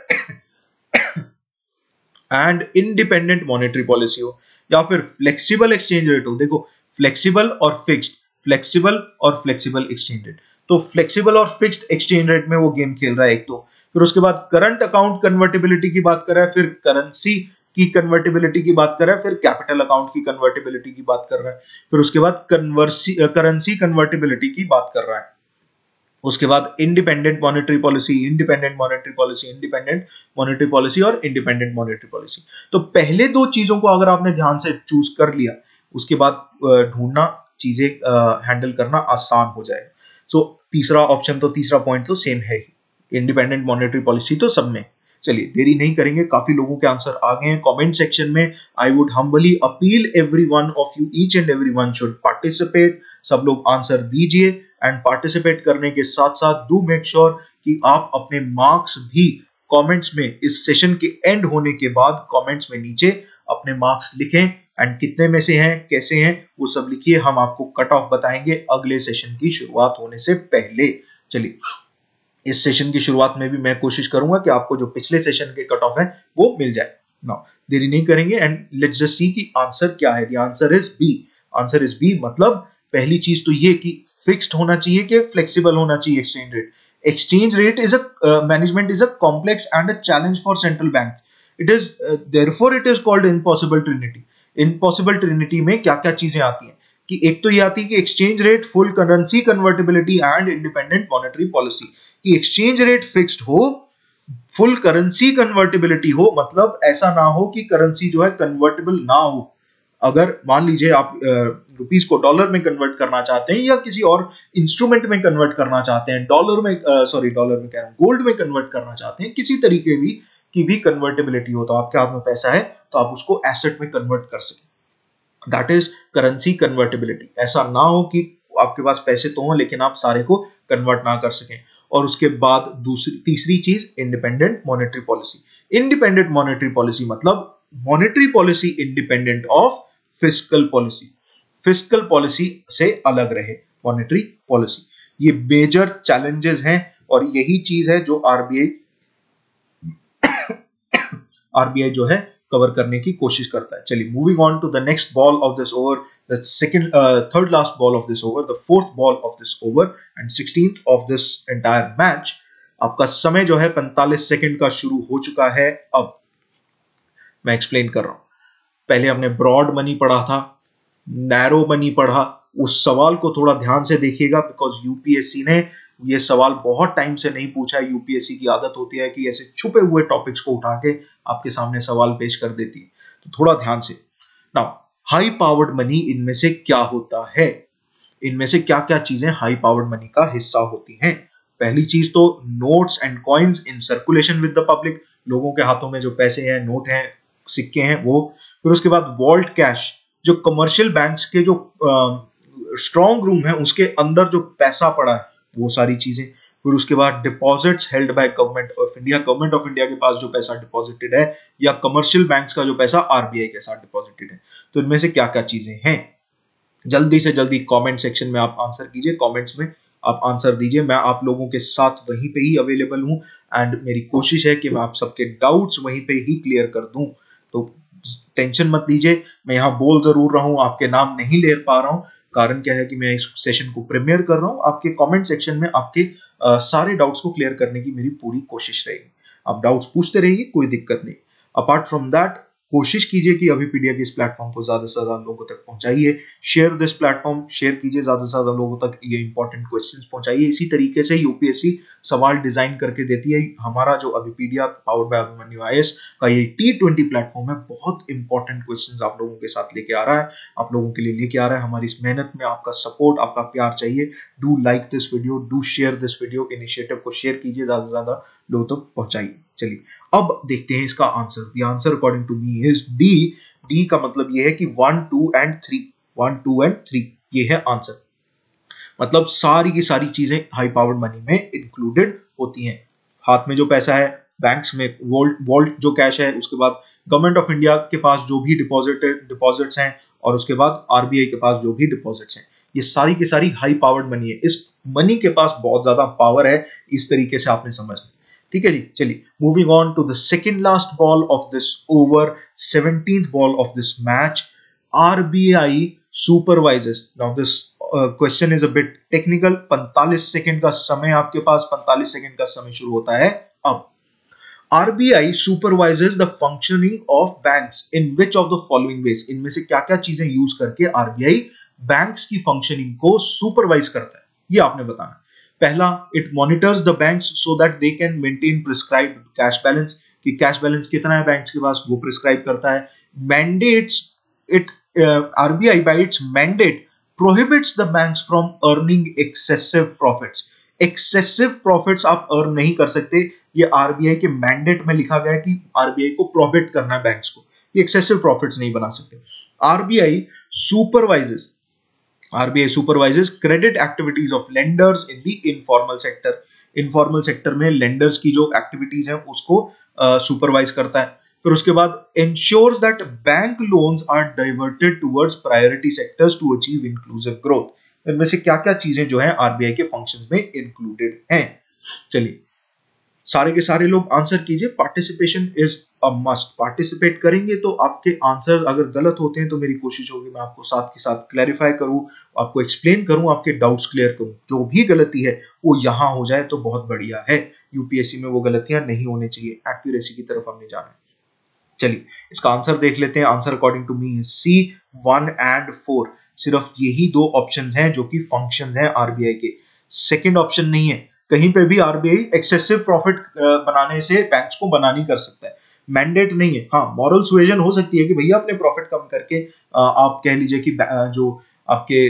A: एंड इंडिपेंडेंट मॉनेटरी पॉलिसी हो, या फिर फ्लेक्सिबल एक्सचेंज रेट हो। देखो फ्लेक्सिबल और फिक्स्ड, फ्लेक्सिबल और फ्लेक्सिबल एक्सचेंज रेट, तो फ्लेक्सिबल और फिक्स्ड एक्सचेंज रेट में वो गेम खेल रहा है एक तो। फिर उसके बाद करंट अकाउंट कन्वर्टेबिलिटी की बात कर रहा है, फिर करेंसी की कन्वर्टेबिलिटी की बात कर रहा है, फिर कैपिटल अकाउंट की कन्वर्टेबिलिटी की बात कर रहा है, फिर उसके बाद कन्वर्सी करेंसी कन्वर्टेबिलिटी की बात कर रहा है। उसके बाद independent monetary policy, independent monetary policy, independent monetary policy और इंडिपेंडेंट मॉनेटरी पॉलिसी। तो पहले दो चीजों को अगर आपने ध्यान से चूज कर लिया, उसके बाद ढूंढना चीजें हैंडल करना आसान हो जाएगा। सो so, तीसरा ऑप्शन तो तीसरा पॉइंट तो सेम है ही, इंडिपेंडेंट मॉनेटरी पॉलिसी तो सब में। चलिए देरी नहीं करेंगे, काफी लोगों के आंसर आ गए हैं कमेंट सेक्शन में। I would humbly appeal everyone of you, each and everyone should participate. सब लोग आंसर दीजिए एंड पार्टिसिपेट करने के साथ साथ डू मेक श्योर कि आप अपने मार्क्स भी कमेंट्स में इस सेशन के एंड होने के बाद कमेंट्स में नीचे अपने मार्क्स लिखें एंड कितने में से हैं, कैसे हैं, वो सब लिखिए। हम आपको कट ऑफ बताएंगे अगले सेशन की शुरुआत होने से पहले। चलिए इस सेशन की शुरुआत में भी मैं कोशिश करूंगा कि आपको जो पिछले सेशन के कट ऑफ है वो मिल जाए। नाउ देरी नहीं करेंगे एंड लेट्स जस्ट सी कि आंसर क्या है। The answer is B. Answer is B मतलब पहली चीज तो ये कि फिक्स्ड होना चाहिए कि फ्लेक्सिबल होना चाहिए exchange rate. Exchange rate is a management is a complex and a challenge for central bank. It is therefore it is called impossible trinity. Impossible trinity में क्या क्या चीजें आती हैं कि एक तो ये आती है कि exchange rate, full currency convertibility and independent monetary policy. कि एक्सचेंज रेट फिक्स्ड हो, फुल करेंसी कन्वर्टेबिलिटी हो, मतलब ऐसा ना हो कि करेंसी जो है कन्वर्टेबल ना हो। अगर मान लीजिए आप रुपीस को डॉलर में कन्वर्ट करना चाहते हैं या किसी और इंस्ट्रूमेंट में कन्वर्ट करना चाहते हैं, डॉलर में सॉरी डॉलर में कह रहा हूं गोल्ड में कन्वर्ट करना चाहते हैं, किसी तरीके भी की भी कन्वर्टेबिलिटी हो, तो आपके हाथ में पैसा है तो आप उसको एसेट में कन्वर्ट कर सकें। That is currency convertibility. ऐसा ना हो कि आपके पास पैसे तो हो लेकिन आप सारे को कन्वर्ट ना कर सकें। और उसके बाद दूसरी तीसरी चीज independent monetary policy. Independent monetary policy मतलब monetary policy independent of fiscal policy. Fiscal policy से अलग रहे मॉनेटरी पॉलिसी। ये मेजर चैलेंजेस हैं और यही चीज है जो आरबीआई आरबीआई जो है कवर करने की कोशिश करता है। चलिए moving on to the next ball of this over, the second third last ball of this over, the fourth ball of this over and sixteenth of this entire match. आपका समय जो है पैंतालीस सेकंड का शुरू हो चुका है। अब मैं एक्सप्लेन कर रहा हूं। पहले हमने ब्रॉड मनी पढ़ा था, नैरो मनी पढ़ा। उस सवाल को थोड़ा ध्यान से देखिएगा बिकॉज यूपीएससी ने ये सवाल बहुत टाइम से नहीं पूछा है। यूपीएससी की आदत होती है कि ऐसे छुपे हुए टॉपिक्स को उठा के आपके सामने सवाल पेश कर देती है, तो थोड़ा ध्यान से। नाउ हाई पावर्ड मनी इनमें से क्या होता है? इनमें से क्या क्या चीजें हाई पावर्ड मनी का हिस्सा होती हैं? पहली चीज तो notes and coins in circulation with the public. लोगों के हाथों में जो पैसे हैं, नोट हैं, सिक्के हैं वो। फिर उसके बाद वॉल्ट कैश, जो कमर्शियल बैंक्स के जो स्ट्रॉन्ग रूम है उसके अंदर जो पैसा पड़ा है वो सारी चीजें। फिर उसके बाद deposits held by government of India. Government of India के पास जो पैसा डिपॉजिटेड है या कमर्शियल बैंक्स का जो पैसा आरबीआई के साथ डिपॉजिटेड है। तो इनमें से क्या क्या चीजें हैं? जल्दी से जल्दी कमेंट सेक्शन में आप आंसर कीजिए, कमेंट्स में आप आंसर दीजिए। मैं आप लोगों के साथ वहीं पे ही अवेलेबल हूं एंड मेरी कोशिश है कि मैं आप सबके डाउट्स वहीं पे ही क्लियर कर दूं। तो टेंशन मत लीजिए, मैं यहाँ बोल जरूर रहा हूँ, आपके नाम नहीं ले पा रहा हूँ। कारण क्या है कि मैं इस सेशन को प्रीमियर कर रहा हूँ। आपके कमेंट सेक्शन में आपके आ, सारे डाउट्स को क्लियर करने की मेरी पूरी कोशिश रहेगी। आप डाउट्स पूछते रहिए, कोई दिक्कत नहीं। अपार्ट फ्रॉम दैट कोशिश कीजिए कि अभिपीडिया के इस प्लेटफॉर्म को ज्यादा से ज्यादा लोगों तक पहुंचाइए। शेयर दिस प्लेटफॉर्म, शेयर कीजिए ज्यादा से ज्यादा लोगों तक, ये इंपॉर्टेंट क्वेश्चंस पहुंचाइए। इसी तरीके से यूपीएससी सवाल डिजाइन करके देती है। हमारा जो Abhipedia powered by Abhimanyu IAS का ये टी ट्वेंटी प्लेटफॉर्म है, बहुत इंपॉर्टेंट क्वेश्चंस आप लोगों के साथ लेके आ रहा है, आप लोगों के लिए लेके आ रहा है। हमारी इस मेहनत में आपका सपोर्ट, आपका प्यार चाहिए। Do like this video, do share this video, initiative को शेयर कीजिए, ज्यादा से ज्यादा लोगों तक पहुंचाइए। चलिए अब देखते हैं इसका answer. The answer according to me is D. D का मतलब ये है कि one two and three, one two and three, ये है आंसर। मतलब सारी की सारी चीजें हाई पावर्ड मनी में इंक्लूडेड होती हैं। हाथ में जो पैसा है, बैंक्स में वोल्ट वोल्ट जो कैश है, उसके बाद गवर्नमेंट ऑफ इंडिया के पास जो भी डिपॉजिट डिपॉजिट्स हैं, और उसके बाद आरबीआई के पास जो भी डिपॉजिट्स हैं, ये सारी की सारी हाई पावर्ड मनी है। इस मनी के पास बहुत ज्यादा पावर है, इस तरीके से आपने समझना। ठीक है जी, चलिए moving on to the second last ball of this over, seventeenth ball of this match. RBI supervisors, now this question is a bit technical. पैंतालीस सेकंड का समय आपके पास, पैंतालीस सेकंड का समय शुरू होता है अब। RBI supervisors the functioning of banks in which of the following ways, इनमें से क्या क्या चीजें यूज करके आरबीआई बैंक्स की फंक्शनिंग को सुपरवाइज करता है, ये आपने बताना। पहला, it monitors the banks so that they can maintain prescribed cash balance, कि कैश बैलेंस कितना है बैंक्स के पास वो प्रिस्क्राइब करता है। Mandates it, RBI by its mandate prohibits the banks from earning excessive profits. Excessive profits आप earn नहीं कर सकते, ये आरबीआई के मैंडेट में लिखा गया है कि आरबीआई को प्रोहिबिट करना है बैंक्स को, ये एक्सेसिव प्रॉफिट्स नहीं बना सकते। RBI supervises R B I supervises credit activities of lenders in the informal sector. Informal sector में lenders की जो activities हैं उसको सुपरवाइज uh, करता है। फिर उसके बाद ensures that bank loans are diverted towards priority sectors to achieve inclusive growth. इनमें से क्या क्या चीजें जो हैं आरबीआई के फंक्शंस में इंक्लूडेड हैं। चलिए सारे के सारे लोग आंसर कीजिए। Participation is a must, participate करेंगे तो आपके आंसर अगर गलत होते हैं तो मेरी कोशिश होगी मैं आपको साथ के साथ क्लैरिफाई करूं, आपको एक्सप्लेन करूं, आपके डाउट्स क्लियर करूं। जो भी गलती है वो यहां हो जाए तो बहुत बढ़िया है। यूपीएससी में वो गलतियां नहीं होनी चाहिए, एक्यूरेसी की तरफ हमने जाना है। चलिए इसका आंसर देख लेते हैं। Answer according to me C, one and four. सिर्फ यही दो ऑप्शन हैं जो कि फंक्शन हैं आरबीआई के, सेकेंड ऑप्शन नहीं है। कहीं पे भी आरबीआई एक्सेसिव प्रॉफिट बनाने से बैंक्स को मना नहीं कर सकता है, मैंडेट नहीं है। हाँ, मॉरल सुएजन हो सकती है कि भैया अपने प्रॉफिट कम करके आप कह लीजिए कि जो आपके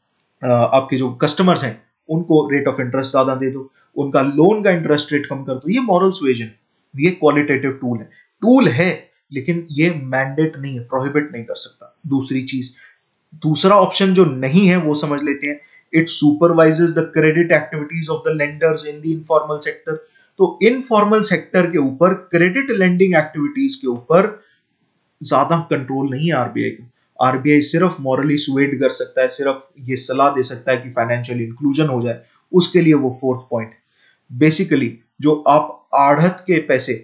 A: आपके जो कस्टमर्स हैं उनको रेट ऑफ इंटरेस्ट ज्यादा दे दो, उनका लोन का इंटरेस्ट रेट कम कर दो, ये मॉरल सुएजन, ये क्वालिटेटिव टूल है। टूल है लेकिन ये मैंडेट नहीं है, प्रोहिबिट नहीं कर सकता। दूसरी चीज, दूसरा ऑप्शन जो नहीं है वो समझ लेते हैं। It supervises the credit activities of the lenders in the informal sector. तो इनफॉर्मल सेक्टर के ऊपर क्रेडिट लेंडिंग एक्टिविटीज के ऊपर ज्यादा कंट्रोल नहीं है आरबीआई का। आरबीआई सिर्फ मॉरली सुएड कर सकता है, सिर्फ ये सलाह दे सकता है कि फाइनेंशियल इंक्लूजन हो जाए, उसके लिए वो फोर्थ पॉइंट। बेसिकली जो आप आढ़त के पैसे,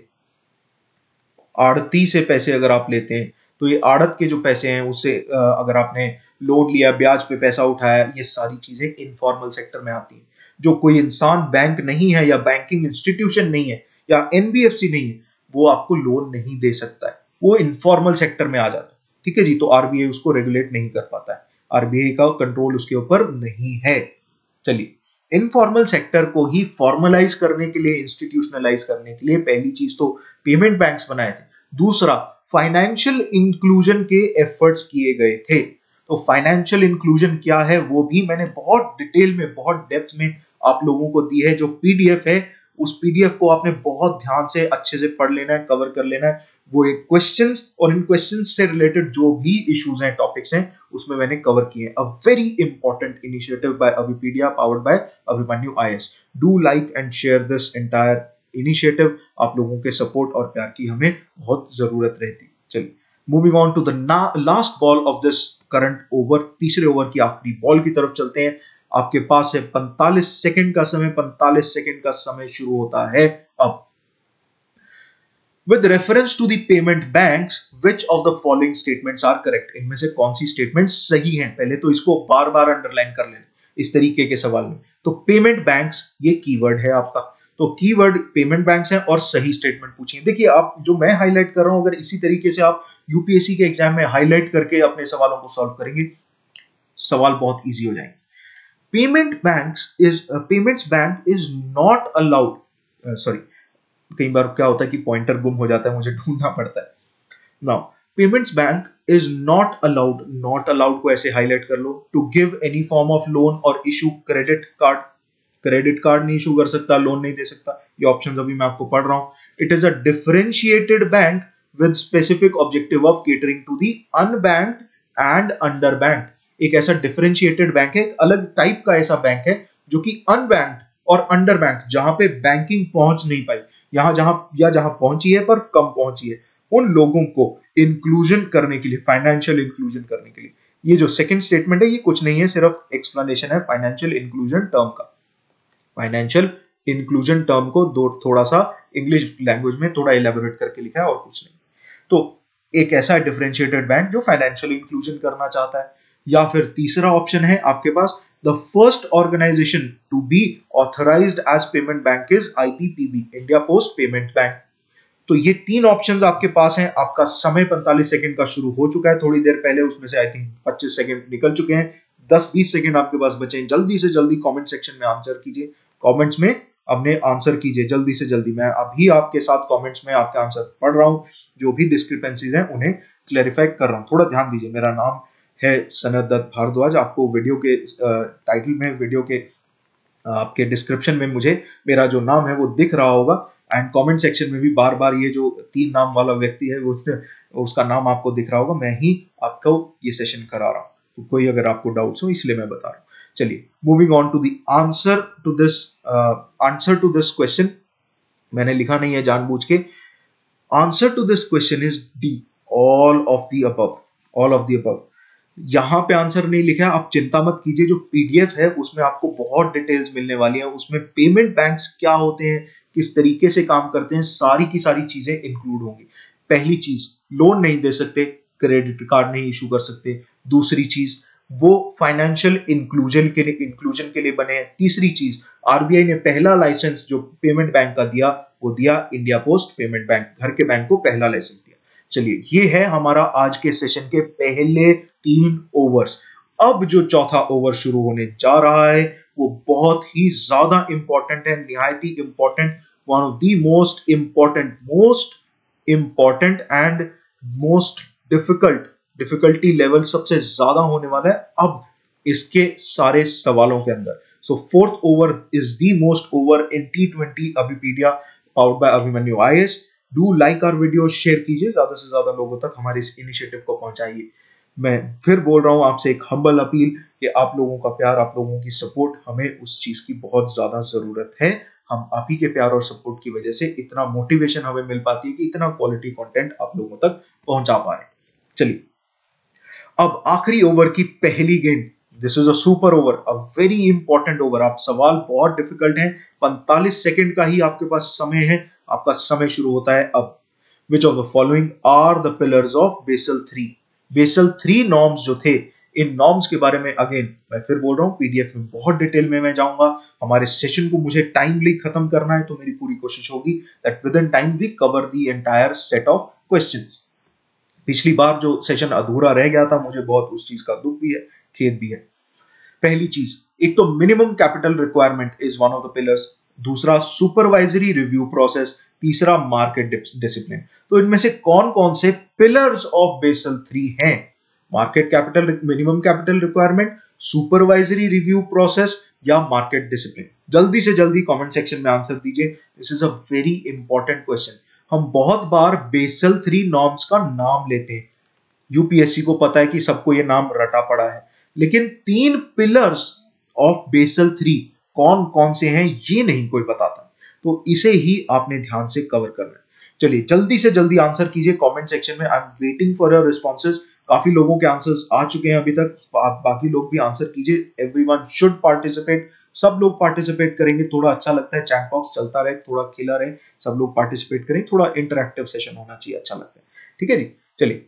A: आड़ती से पैसे अगर आप लेते हैं तो ये आड़त के जो पैसे हैं उससे अगर आपने लोन लिया, ब्याज पे पैसा उठाया, ये सारी चीजें इनफॉर्मल सेक्टर में आती हैं। जो कोई इंसान बैंक नहीं है या बैंकिंग इंस्टीट्यूशन नहीं है या एनबीएफसी नहीं है, वो आपको लोन नहीं दे सकता है, वो इनफॉर्मल सेक्टर में आ जाता है। ठीक है जी, तो आरबीआई उसको रेगुलेट नहीं कर पाता है, आरबीआई का कंट्रोल उसके ऊपर नहीं है। चलिए इनफॉर्मल सेक्टर को ही फॉर्मलाइज करने के लिए, इंस्टीट्यूशनलाइज करने के लिए पहली चीज तो पेमेंट बैंक्स बनाए थे, दूसरा फाइनेंशियल इंक्लूजन के एफर्ट्स किए गए थे। तो फाइनेंशियल इंक्लूजन क्या है वो भी मैंने बहुत डिटेल में, बहुत डेप्थ में आप लोगों को दी है। जो पीडीएफ है उस पीडीएफ को आपने बहुत ध्यान से अच्छे से पढ़ लेना है, कवर कर लेना है। वो एक क्वेश्चंस और इन क्वेश्चंस से रिलेटेड जो भी इश्यूज हैं, टॉपिक्स हैं, उसमें मैंने कवर किए हैं। A very important initiative by Abhipedia powered by Abhimanyu IAS. Do like and share this entire initiative. आप लोगों के सपोर्ट और प्यार की हमें बहुत जरूरत रहती है। चलिए moving on to the last ball of this current over, तीसरे ओवर की आखिरी बॉल की तरफ चलते हैं। आपके पास है पैंतालीस सेकंड का समय, पैंतालीस सेकंड का समय शुरू होता है अब। With reference to the payment banks, which of the following statements are correct? इनमें से कौन सी स्टेटमेंट सही है? पहले तो इसको बार बार अंडरलाइन कर लेना इस तरीके के सवाल में। तो पेमेंट बैंक्स ये कीवर्ड है आपका, तो कीवर्ड पेमेंट बैंक्स हैं और सही स्टेटमेंट पूछिए। देखिए आप जो मैं हाईलाइट कर रहा हूं, अगर इसी तरीके से आप यूपीएससी के एग्जाम में हाईलाइट करके अपने सवालों को सॉल्व करेंगे, सवाल बहुत इजी हो जाएंगे। Payment banks is payments bank is not allowed, sorry कई बार क्या होता है कि पॉइंटर गुम हो जाता है, मुझे ढूंढना पड़ता है। Now payments bank is not allowed, not allowed को ऐसे हाईलाइट कर लो, to give any form of loan और issue credit card. Credit card नहीं इशू कर सकता, लोन नहीं दे सकता, ये ऑप्शंस अभी मैं आपको पढ़ रहा हूं। It is a differentiated bank with specific objective of catering to the unbanked and under bank. एक ऐसा डिफरेंशिएटेड बैंक है, एक अलग टाइप का ऐसा बैंक है जो कि अनबैंक्ड और अंडर बैंक, जहां पे बैंकिंग पहुंच नहीं पाई, यहां जहां या जहां पहुंची है पर कम पहुंची है, उन लोगों को इंक्लूजन करने के लिए, फाइनेंशियल इंक्लूजन करने के लिए। ये जो सेकंड स्टेटमेंट है ये कुछ नहीं है, सिर्फ एक्सप्लेनेशन है फाइनेंशियल इंक्लूजन टर्म का। फाइनेंशियल इंक्लूजन टर्म को दो थोड़ा सा इंग्लिश लैंग्वेज में थोड़ा इलेबोरेट करके लिखा है और कुछ नहीं। तो एक ऐसा डिफरेंशिएटेड बैंक जो फाइनेंशियल इंक्लूजन करना चाहता है। या फिर तीसरा ऑप्शन है आपके पास, the first organisation to be authorised as payment bank is IPPB, India Post payment bank. तो ये तीन ऑप्शंस आपके पास हैं। आपका समय पैंतालीस सेकंड का शुरू हो चुका है थोड़ी देर पहले, उसमें से आई थिंक पच्चीस सेकंड निकल चुके हैं, दस बीस सेकंड आपके पास बचे हैं। जल्दी से जल्दी कमेंट सेक्शन में आंसर कीजिए, कमेंट्स में अपने आंसर कीजिए जल्दी से जल्दी। मैं अभी आपके साथ कमेंट्स में आपके आंसर पढ़ रहा हूं, जो भी डिस्क्रिपेंसीज हैं उन्हें क्लैरिफाई कर रहा हूं। थोड़ा ध्यान दीजिए, मेरा नाम है सनत दत्त भारद्वाज। आपको वीडियो के टाइटल में, वीडियो के आपके डिस्क्रिप्शन में मुझे मेरा जो नाम है वो दिख रहा होगा, एंड कमेंट सेक्शन में भी बार बार ये जो तीन नाम वाला व्यक्ति है वो उसका नाम आपको दिख रहा होगा। मैं ही आपको ये सेशन करा रहा हूँ, तो कोई अगर आपको डाउट्स हो इसलिए मैं बता रहा हूँ। चलिए moving on to the answer to this answer to this question. मैंने लिखा नहीं है जानबूझ के। Answer to this question is D, all of the above, all of the above. यहां पे आंसर नहीं लिखा है, आप चिंता मत कीजिए, जो पीडीएफ है उसमें आपको बहुत डिटेल्स मिलने वाली है। उसमें पेमेंट बैंक्स क्या होते हैं, किस तरीके से काम करते हैं, सारी की सारी चीजें इंक्लूड होंगी। पहली चीज, लोन नहीं दे सकते, क्रेडिट कार्ड नहीं इशू कर सकते। दूसरी चीज, वो फाइनेंशियल इंक्लूजन के लिए इंक्लूजन के लिए बने हैं। तीसरी चीज, आरबीआई ने पहला लाइसेंस जो पेमेंट बैंक का दिया वो दिया इंडिया पोस्ट पेमेंट बैंक, घर के बैंक को पहला लाइसेंस दिया। चलिए ये है हमारा आज के सेशन के पहले तीन ओवर्स। अब जो चौथा ओवर शुरू होने जा रहा है वो बहुत ही ज्यादा इंपॉर्टेंट है, निहायती important, one of the most important most important and most difficult, difficulty level सबसे ज्यादा होने वाला है अब इसके सारे सवालों के अंदर। So fourth over is the most over in T twenty Abhipedia powered by Abhimanyu IAS. Do like our video, share कीजिए, ज्यादा से ज्यादा लोगों तक हमारे इस इनिशिएटिव को पहुंचाइए। मैं फिर बोल रहा हूं आपसे एक हम्बल अपील कि आप लोगों का प्यार, आप लोगों की सपोर्ट, हमें उस चीज की बहुत ज्यादा जरूरत है। हम आप ही के प्यार और सपोर्ट की वजह से इतना मोटिवेशन हमें मिल पाती है कि इतना क्वालिटी कंटेंट आप लोगों तक पहुंचा पा रहे हैं। चलिए अब आखिरी ओवर की पहली गेंद, this is a super over, a very important over. आप सवाल बहुत डिफिकल्ट हैं, पैंतालीस सेकंड का ही आपके पास समय है। आपका समय शुरू होता है अब। Which of the following are the pillars of Basel three? Basel three norms जो थे, इन नॉर्म्स के बारे में अगेन मैं फिर बोल रहा हूं, पीडीएफ में बहुत डिटेल में मैं जाऊंगा। हमारे सेशन को मुझे टाइमली खत्म करना है, तो मेरी पूरी कोशिश होगी that within time we cover the entire set of questions. पिछली बार जो सेशन अधूरा रह गया था, मुझे बहुत उस चीज का दुख भी है, खेद भी है। पहली चीज, एक तो minimum capital requirement is one of the pillars, दूसरा सुपरवाइजरी रिव्यू प्रोसेस, तीसरा मार्केट डिसिप्लिन। तो इनमें से कौन कौन से पिलर्स ऑफ बेसल थ्री हैं? Market capital, minimum capital requirement, supervisory review process या मार्केट डिसिप्लिन? जल्दी से जल्दी कमेंट सेक्शन में आंसर दीजिए। This is a very important question. हम बहुत बार बेसल थ्री नॉर्म्स का नाम लेते हैं, यूपीएससी को पता है कि सबको ये नाम रटा पड़ा है, लेकिन तीन पिलर्स ऑफ बेसल थ्री कौन कौन से हैं ये नहीं कोई बताता, तो इसे ही आपने ध्यान से कवर करना है। चलिए जल्दी से जल्दी आंसर कीजिए कमेंट सेक्शन में। I am waiting for your responses. काफी लोगों के आंसर्स आ चुके हैं अभी तक, आप बाकी लोग भी आंसर कीजिए। एवरीवन शुड पार्टिसिपेट, सब लोग पार्टिसिपेट करेंगे, थोड़ा अच्छा लगता है। चैट बॉक्स चलता रहे, थोड़ा खिला रहे, सब लोग पार्टिसिपेट करें, थोड़ा इंटरैक्टिव सेशन होना चाहिए, अच्छा लगता है। ठीक है जी, चलिए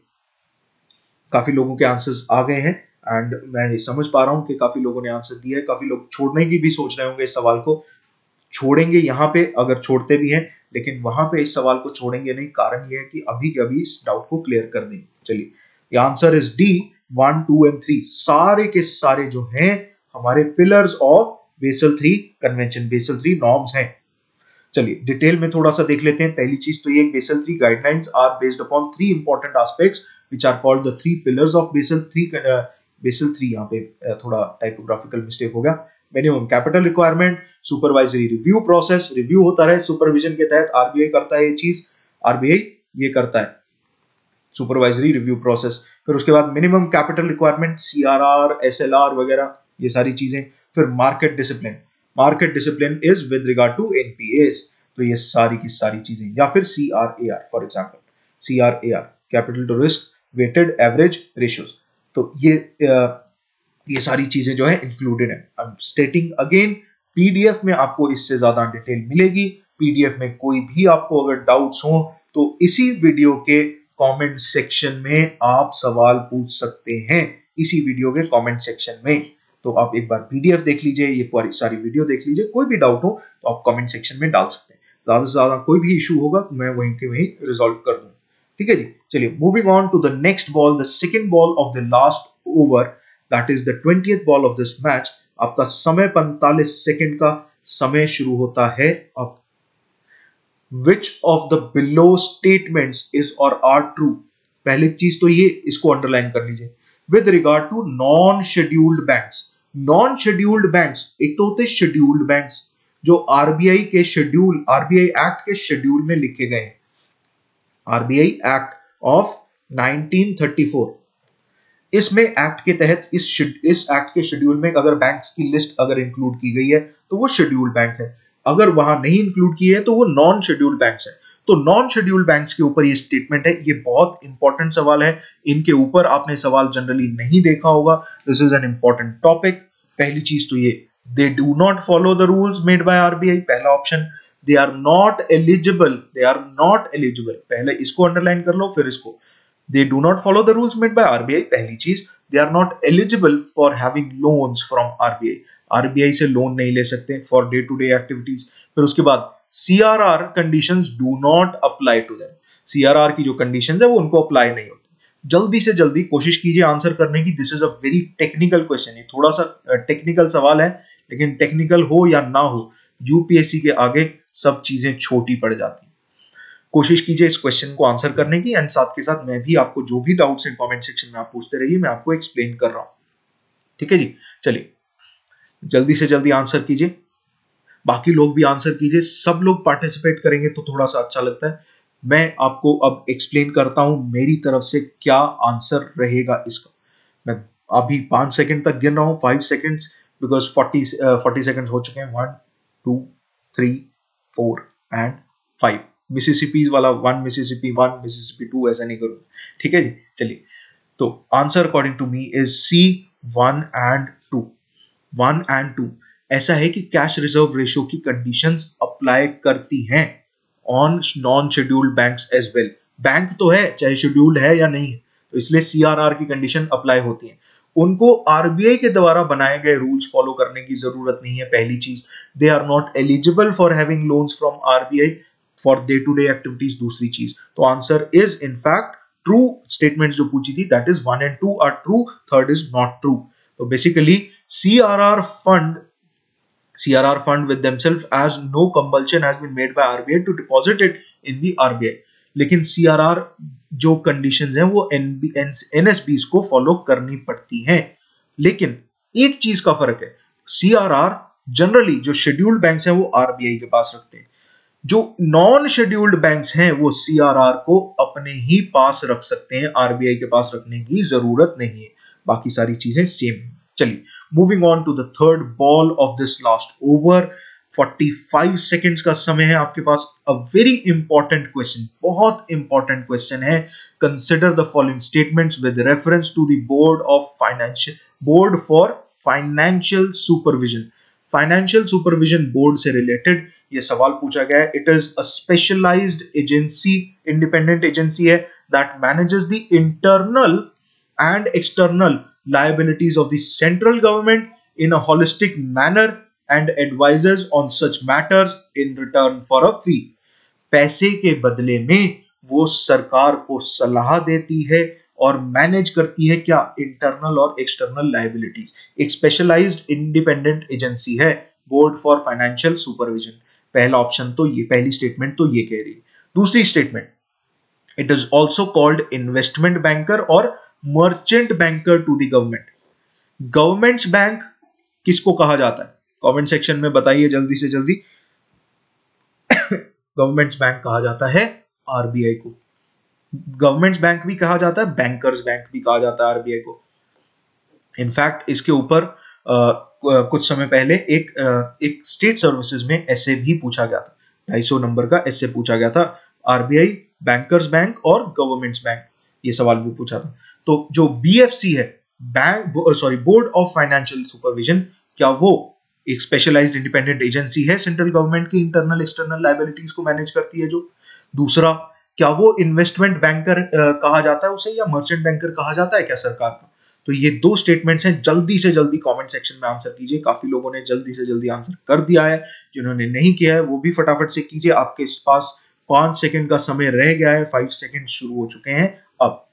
A: काफी लोगों के आंसर्स आ गए हैं एंड मैं समझ पा रहा हूं कि काफी लोगों ने आंसर दिया है। काफी लोग छोड़ने की भी सोच रहे होंगे इस सवाल को, छोड़ेंगे यहाँ पे अगर छोड़ते भी हैं, लेकिन वहां पे इस सवाल को छोड़ेंगे नहीं। कारण ये है कि अभी के अभी इस डाउट को क्लियर कर देंगे। चलिए answer is D, one two and three सारे के सारे जो हैं हमारे pillars of Basel three convention, Basel three norms हैं। चलिए डिटेल में थोड़ा सा देख लेते हैं। पहली चीज तो ये Basel three guidelines are based upon three important aspects which are called the three pillars of Basel three. Basel three यहाँ पे थोड़ा टाइपोग्राफिकल मिस्टेक हो गया। Minimum capital requirement, supervisory review process, review होता है सुपरविजन के तहत, आरबीआई करता है ये चीज, आरबीआई ये करता है सुपरवाइजरी रिव्यू प्रोसेस। फिर उसके बाद minimum capital requirement, CRR, SLR वगैरह ये सारी चीजें। फिर market discipline, market discipline is with regard to NPS, तो ये सारी की सारी चीजें। या फिर CRAR for example, CRAR capital to risk weighted average ratios, तो ये आ, ये सारी चीजें जो है इंक्लूडेड है। I am stating again, PDF में आपको इससे ज्यादा डिटेल मिलेगी। पीडीएफ में कोई भी आपको अगर डाउट्स हो तो इसी वीडियो के कमेंट सेक्शन में आप सवाल पूछ सकते हैं, इसी वीडियो के कमेंट सेक्शन में। तो आप एक बार पीडीएफ देख लीजिए, ये पूरी सारी वीडियो देख लीजिए, कोई भी डाउट हो तो आप कमेंट सेक्शन में डाल सकते हैं। ज्यादा से ज्यादा कोई भी इशू होगा तो मैं वहीं के वहीं रिजॉल्व कर दूंगा। ठीक है जी। चलिए moving on to the next ball, the second ball of the last over, that is the twentieth ball of this match. आपका समय पैंतालीस सेकंड का समय शुरू होता है अब। Which of the below statements is or are true? पहली चीज तो ये, इसको अंडरलाइन कर लीजिए। With regard to non-scheduled banks, non-scheduled banks एक तो होते scheduled banks जो आरबीआई के शेड्यूल, आरबीआई एक्ट के शेड्यूल में लिखे गए हैं, RBI act of nineteen thirty four. इसमें एक्ट के तहत इस इस एक्ट के शेड्यूल में अगर बैंक्स की लिस्ट अगर इंक्लूड की गई है तो वो शेड्यूल्ड बैंक है, अगर वहां नहीं इंक्लूड की है तो वो नॉन शेड्यूल्ड बैंक्स है। तो नॉन शेड्यूल्ड बैंक्स के ऊपर ये स्टेटमेंट है। ये बहुत इंपॉर्टेंट सवाल है, इनके ऊपर आपने सवाल जनरली नहीं देखा होगा। This is an important topic. पहली चीज तो ये, they do not follow the rules made by RBI, पहला ऑप्शन। They are not eligible, they are not eligible, पहले इसको अंडरलाइन कर लो फिर इसको। They do not follow the rules made by R B I, पहली चीज। They are not eligible for having loans from R B I, RBI से loan नहीं ले सकते for day to day activities। फिर उसके बाद C R R conditions do not apply to them, C R R की जो conditions है वो उनको अप्लाई नहीं होती। जल्दी से जल्दी कोशिश कीजिए आंसर करने की। This is a very technical question, ये थोड़ा सा टेक्निकल सवाल है, लेकिन टेक्निकल हो या ना हो यूपीएससी के आगे सब चीजें छोटी पड़ जाती हैं। कोशिश कीजिए इस क्वेश्चन को आंसर करने की, एंड साथ के साथ मैं भी आपको जो भी डाउट्स हैं कमेंट सेक्शन में आप पूछते रहिए, मैं आपको एक्सप्लेन कर रहा हूं। ठीक है जी। चलिए जल्दी से जल्दी आंसर कीजिए, बाकी लोग भी आंसर कीजिए, सब लोग पार्टिसिपेट करेंगे तो थोड़ा सा अच्छा लगता है। मैं आपको अब एक्सप्लेन करता हूं मेरी तरफ से क्या आंसर रहेगा इसका। मैं अभी पांच सेकंड तक गिन रहा हूं, five seconds, because forty forty second हो चुके हैं। One two three four and five. Mississippi वाला one, Mississippi one, Mississippi two, ऐसा नहीं करूँ। ठीक है जी। चलिए तो answer according to me is C, one and two. One and two ऐसा है कि कैश रिजर्व रेशियो की कंडीशंस अप्लाई करती हैं on non scheduled banks as well. Bank तो है चाहे शेड्यूल्ड है या नहीं है, तो इसलिए सीआरआर की कंडीशन अप्लाई होती है। उनको आरबीआई के द्वारा बनाए गए रूल्स फॉलो करने की जरूरत नहीं है, पहली चीज। They are not eligible for having loans from RBI for day to day activities, दूसरी चीज। तो answer is in fact true. Statements जो पूछी थी that is one and two are true, third is not true. तो basically CRR fund, CRR fund with themselves as no compulsion has been made by R B I to deposit it in the R B I। लेकिन CRR जो कंडीशंस हैं वो एनएसबीज को follow करनी पड़ती हैं। लेकिन एक चीज का फर्क है, सीआरआर जनरली जो शेड्यूल्ड बैंक्स हैं वो आरबीआई के पास रखते हैं, जो नॉन शेड्यूल्ड बैंक्स हैं वो सीआरआर को अपने ही पास रख सकते हैं, आरबीआई के पास रखने की जरूरत नहीं है। बाकी सारी चीजें सेम है। चलिए moving on to the third ball of this last over. पैंतालीस सेकेंड्स का समय है आपके पास। अ वेरी इंपॉर्टेंट क्वेश्चन, बहुत इंपॉर्टेंट क्वेश्चन है। Consider the following statements with reference to the board of financial board for financial supervision. Financial supervision board से related ये सवाल पूछा गया है। It is a specialised agency, independent agency है that manages the internal and external liabilities of the central government in a holistic manner and advises on such matters in return for a fee. पैसे के बदले में वो सरकार को सलाह देती है और मैनेज करती है क्या, इंटरनल और एक्सटर्नल लायबिलिटीज। एक स्पेशलाइज्ड इंडिपेंडेंट एजेंसी है बोर्ड फॉर फाइनेंशियल सुपरविजन। पहला ऑप्शन तो ये, पहली स्टेटमेंट तो ये कह रही है। दूसरी statement, it is also called investment banker और merchant banker to the government. Government's bank किसको कहा जाता है, कमेंट सेक्शन में बताइए जल्दी से जल्दी। गवर्नमेंट्स बैंक कहा जाता है आरबीआई को। गवर्नमेंट्स बैंक भी कहा जाता है, बैंकर्स बैंक भी कहा जाता है आरबीआई को। इनफैक्ट इसके ऊपर कुछ समय पहले एक आ, एक स्टेट सर्विसेज में ऐसे भी पूछा गया था, ढाई सौ नंबर का ऐसे पूछा गया था, आरबीआई, बैंकर्स बैंक और गवर्नमेंट्स बैंक, ये सवाल भी पूछा था। तो जो बीएफसी है, bank sorry board of financial supervision, क्या वो एक स्पेशलाइज्ड इंडिपेंडेंट एजेंसी है सेंट्रल गवर्नमेंट की इंटरनल एक्सटर्नल लायबिलिटीज को मैनेज करती है जो। दूसरा, क्या वो इन्वेस्टमेंट बैंकर कहा जाता है उसे, या मर्चेंट बैंकर कहा जाता है क्या सरकार का। तो ये दो स्टेटमेंट्स हैं, जल्दी से जल्दी कमेंट सेक्शन में आंसर कीजिए। काफी लोगों ने जल्दी से जल्दी आंसर कर दिया है, जिन्होंने नहीं किया है वो भी फटाफट से कीजिए। आपके पास पांच सेकंड का समय रह गया है, फाइव सेकंड शुरू हो चुके हैं अब।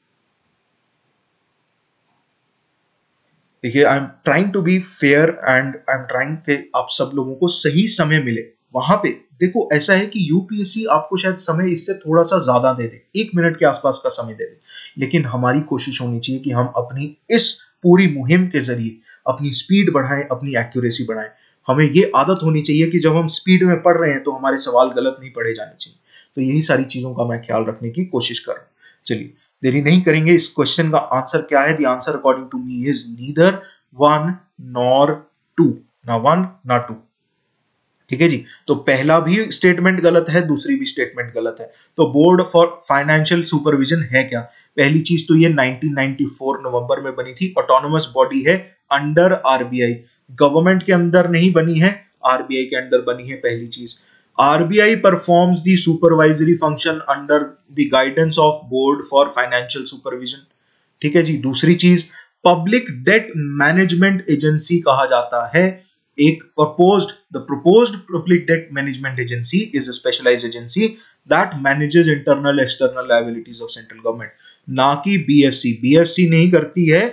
A: देखिए, I am trying to be fair and I am trying कि आप सब लोगों को सही समय मिले। वहां पे देखो ऐसा है कि यूपीएससी आपको शायद समय इससे थोड़ा सा ज्यादा दे दे, एक मिनट के आसपास का समय दे दे, लेकिन हमारी कोशिश होनी चाहिए कि हम अपनी इस पूरी मुहिम के जरिए अपनी स्पीड बढ़ाएं, अपनी एक्यूरेसी बढ़ाएं। हमें ये आदत होनी चाहिए कि जब हम स्पीड में पढ़ रहे हैं तो हमारे सवाल गलत नहीं पढ़े जाने चाहिए। तो यही सारी चीजों का मैं ख्याल रखने की कोशिश कर रहा हूं। चलिए देरी नहीं करेंगे, इस क्वेश्चन का आंसर क्या है? The answer according to me is neither one nor two, ना वन ना टू। ठीक है जी, तो पहला भी स्टेटमेंट गलत है, दूसरी भी स्टेटमेंट गलत है। तो बोर्ड फॉर फाइनेंशियल सुपरविजन है क्या? पहली चीज तो ये नाइनटीन नाइंटी फोर नवंबर में बनी थी, ऑटोनोमस बॉडी है अंडर आरबीआई, गवर्नमेंट के अंदर नहीं बनी है, आरबीआई के अंदर बनी है। पहली चीज, RBI performs the supervisory function under the guidance of board for financial supervision. ठीक है जी। दूसरी चीज, पब्लिक डेट मैनेजमेंट एजेंसी कहा जाता है एक proposed the proposed public debt management agency is a specialized agency that manages internal external liabilities of central government, ना कि बीएफसी। बीएफसी नहीं करती है,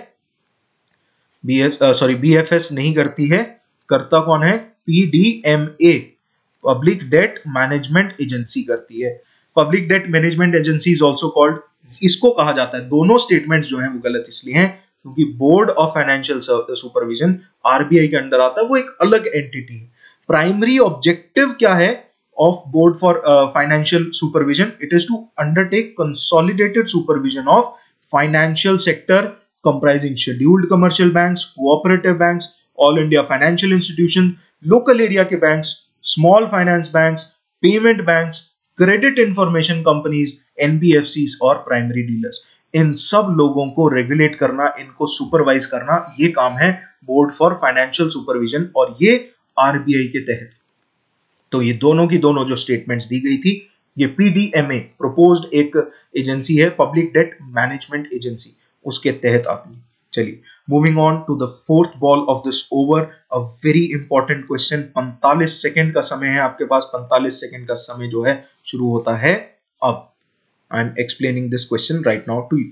A: बीएफ सॉरी बीएफएस नहीं करती है, करता कौन है? PDMA, public debt management agency करती है। Public debt management agency is also called, इसको कहा जाता है। दोनों स्टेटमेंट्स जो है वो गलत इसलिए हैं क्योंकि board of financial supervision RBI के अंडर आता है, वो एक अलग एंटिटी है। प्राइमरी ऑब्जेक्टिव क्या है of board for financial supervision? It is to undertake consolidated supervision of financial sector comprising scheduled commercial banks, cooperative banks, all India financial institution, local area के banks, small finance banks, payment banks, credit information companies, NBFCs और primary dealers. इन सब लोगों को regulate करना, इनको supervise करना, ये काम है बोर्ड फॉर फाइनेंशियल सुपरविजन और ये आरबीआई के तहत। तो ये दोनों की दोनों जो स्टेटमेंट्स दी गई थी, ये पीडीएमए प्रोपोज्ड एक एजेंसी है, पब्लिक डेट मैनेजमेंट एजेंसी, उसके तहत आती है। चलिए moving on to the fourth ball of this over, a very important question. पैंतालीस सेकंड का समय है आपके पास, पैंतालीस सेकंड का समय जो है शुरू होता है अब। I am explaining this question right now to you.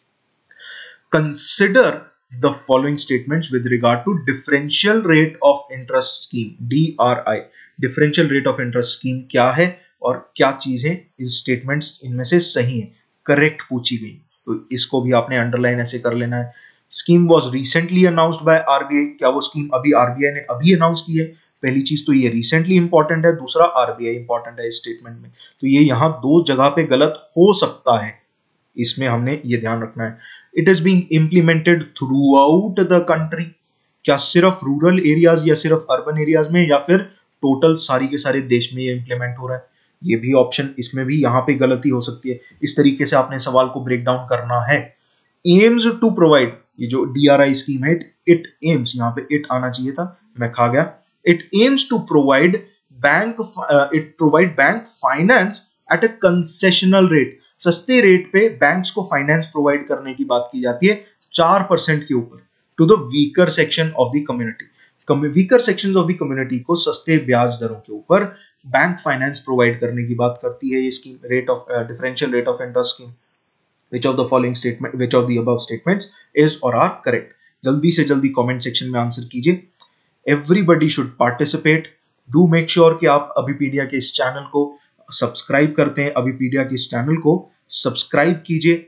A: Consider the following statements with regard to differential rate of interest scheme, D R I. Differential rate of interest scheme क्या है और क्या चीज है? इस स्टेटमेंट्स इनमें से सही है, करेक्ट पूछी गई, तो इसको भी आपने अंडरलाइन ऐसे कर लेना है। Scheme was recently announced by RBI, क्या वो स्कीम अभी आरबीआई ने अभी अनाउंस की है? पहली चीज तो ये रिसेंटली इंपॉर्टेंट है, दूसरा आरबीआई इंपॉर्टेंट है इस स्टेटमेंट में। तो ये यहां दो जगह पे गलत हो सकता है, इसमें हमने ये ध्यान रखना है। It is being implemented throughout the country, क्या सिर्फ रूरल एरियाज या सिर्फ अर्बन एरियाज में, या फिर टोटल सारी के सारे देश में ये इंप्लीमेंट हो रहा है? ये भी ऑप्शन, इसमें भी यहाँ पे गलती हो सकती है। इस तरीके से आपने सवाल को ब्रेक डाउन करना है। एम्स टू प्रोवाइड, ये जो डीआरआई स्कीम है, इट एम्स, यहाँ पे इट आना चाहिए था, मैं खा गया। It aims to provide bank uh, it provide bank finance at a concessional rate, सस्ते रेट पे बैंक्स को फाइनेंस प्रोवाइड करने की बात की जाती है चार परसेंट के ऊपर, to the weaker section of the community. Weaker sections of the community को सस्ते ब्याज दरों के ऊपर बैंक फाइनेंस प्रोवाइड करने की बात करती है ये scheme. Rate of differential rate of interest scheme, which of the following statement which of the above statements is or are correct? जल्दी से जल्दी कमेंट सेक्शन में आंसर कीजिए। Everybody should participate. Do make sure कि आप अभिपीडिया के इस channel को सब्सक्राइब करते हैं। अभिपीडिया के इस चैनल को सब्सक्राइब कीजिए।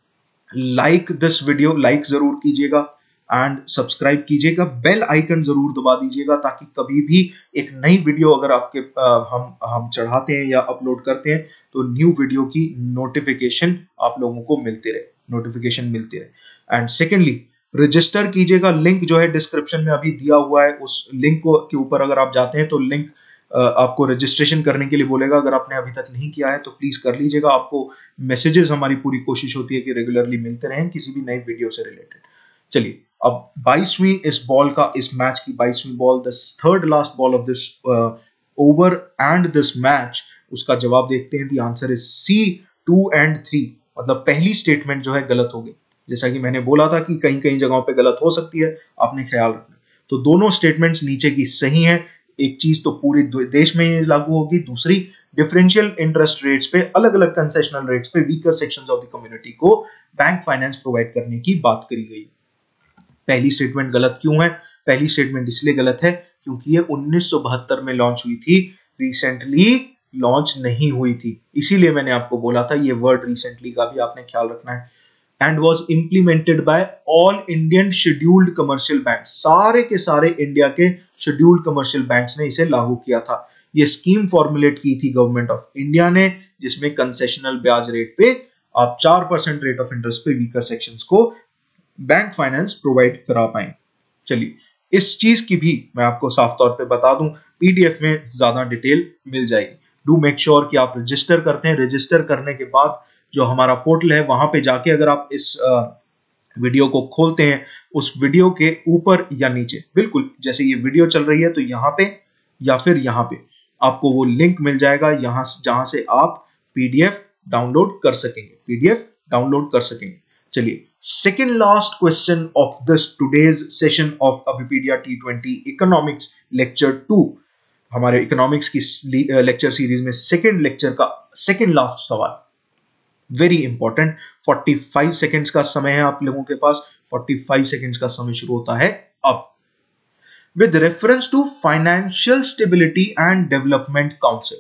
A: लाइक दिस वीडियो, लाइक जरूर कीजिएगा एंड सब्सक्राइब कीजिएगा। बेल आइकन जरूर दबा दीजिएगा ताकि कभी भी एक नई वीडियो अगर आपके आ, हम हम चढ़ाते हैं या अपलोड करते हैं तो न्यू वीडियो की नोटिफिकेशन आप लोगों को मिलती रहे, नोटिफिकेशन मिलती रहे। एंड सेकेंडली रजिस्टर कीजिएगा। लिंक जो है डिस्क्रिप्शन में अभी दिया हुआ है, उस लिंक को के ऊपर अगर आप जाते हैं तो लिंक आपको रजिस्ट्रेशन करने के लिए बोलेगा। अगर आपने अभी तक नहीं किया है तो प्लीज कर लीजिएगा। आपको मैसेजेस, हमारी पूरी कोशिश होती है कि रेगुलरली मिलते रहें किसी भी नई वीडियो से रिलेटेड। चलिए अब बाईसवीं इस बॉल का, इस मैच की बाईसवीं ball, the third last ball of this over and this match, उसका जवाब देखते हैं। The answer is C, two and three. मतलब पहली स्टेटमेंट जो है गलत हो गई। जैसा कि मैंने बोला था कि कहीं कहीं जगहों पे गलत हो सकती है, आपने ख्याल रखना। तो दोनों स्टेटमेंट्स नीचे की सही है। एक चीज तो पूरे देश में लागू होगी, दूसरी डिफरेंशियल इंटरेस्ट रेट्स पे, अलग अलग कंसेशनल रेट्स पे weaker sections of the community को बैंक फाइनेंस प्रोवाइड करने की बात करी गई। पहली स्टेटमेंट गलत क्यों है? पहली स्टेटमेंट इसलिए गलत है क्योंकि ये उन्नीस सौ बहत्तर में लॉन्च हुई थी, रिसेंटली लॉन्च नहीं हुई थी। इसीलिए मैंने आपको बोला था ये वर्ड रिसेंटली का भी आपने ख्याल रखना है। And was implemented by all Indian scheduled commercial bank. सारे के सारे इंडिया के शेड्यूल्ड कमर्शियल बैंक्स ने इसे लागू किया था। ये स्कीम फॉर्मुलेट की थी गवर्नमेंट ऑफ इंडिया ने, जिसमें कंसेशनल ब्याज रेट पे आप चार परसेंट रेट ऑफ इंटरेस्ट पे वीकर सेक्शंस को बैंक फाइनेंस प्रोवाइड करा पाए। चलिए इस चीज की भी मैं आपको साफ तौर पे बता दूं, पीडीएफ में ज्यादा डिटेल मिल जाएगी। डू मेक श्योर कि आप रजिस्टर करते हैं। रजिस्टर करने के बाद जो हमारा पोर्टल है वहां पे जाके अगर आप इस आ, वीडियो को खोलते हैं, उस वीडियो के ऊपर या नीचे, बिल्कुल जैसे ये वीडियो चल रही है तो यहाँ पे या फिर यहाँ पे आपको वो लिंक मिल जाएगा, यहाँ जहां से आप पीडीएफ डाउनलोड कर सकेंगे, पीडीएफ डाउनलोड कर सकेंगे। चलिए second last question of this today's session of Abhipedia T twenty economics lecture two. हमारे इकोनॉमिक्स की लेक्चर सीरीज में सेकेंड लेक्चर का सेकेंड लास्ट सवाल, वेरी इंपॉर्टेंट। पैंतालीस सेकेंड्स का समय है आप लोगों के पास। पैंतालीस सेकेंड्स का समय शुरू होता है अब। With reference to financial stability and development council,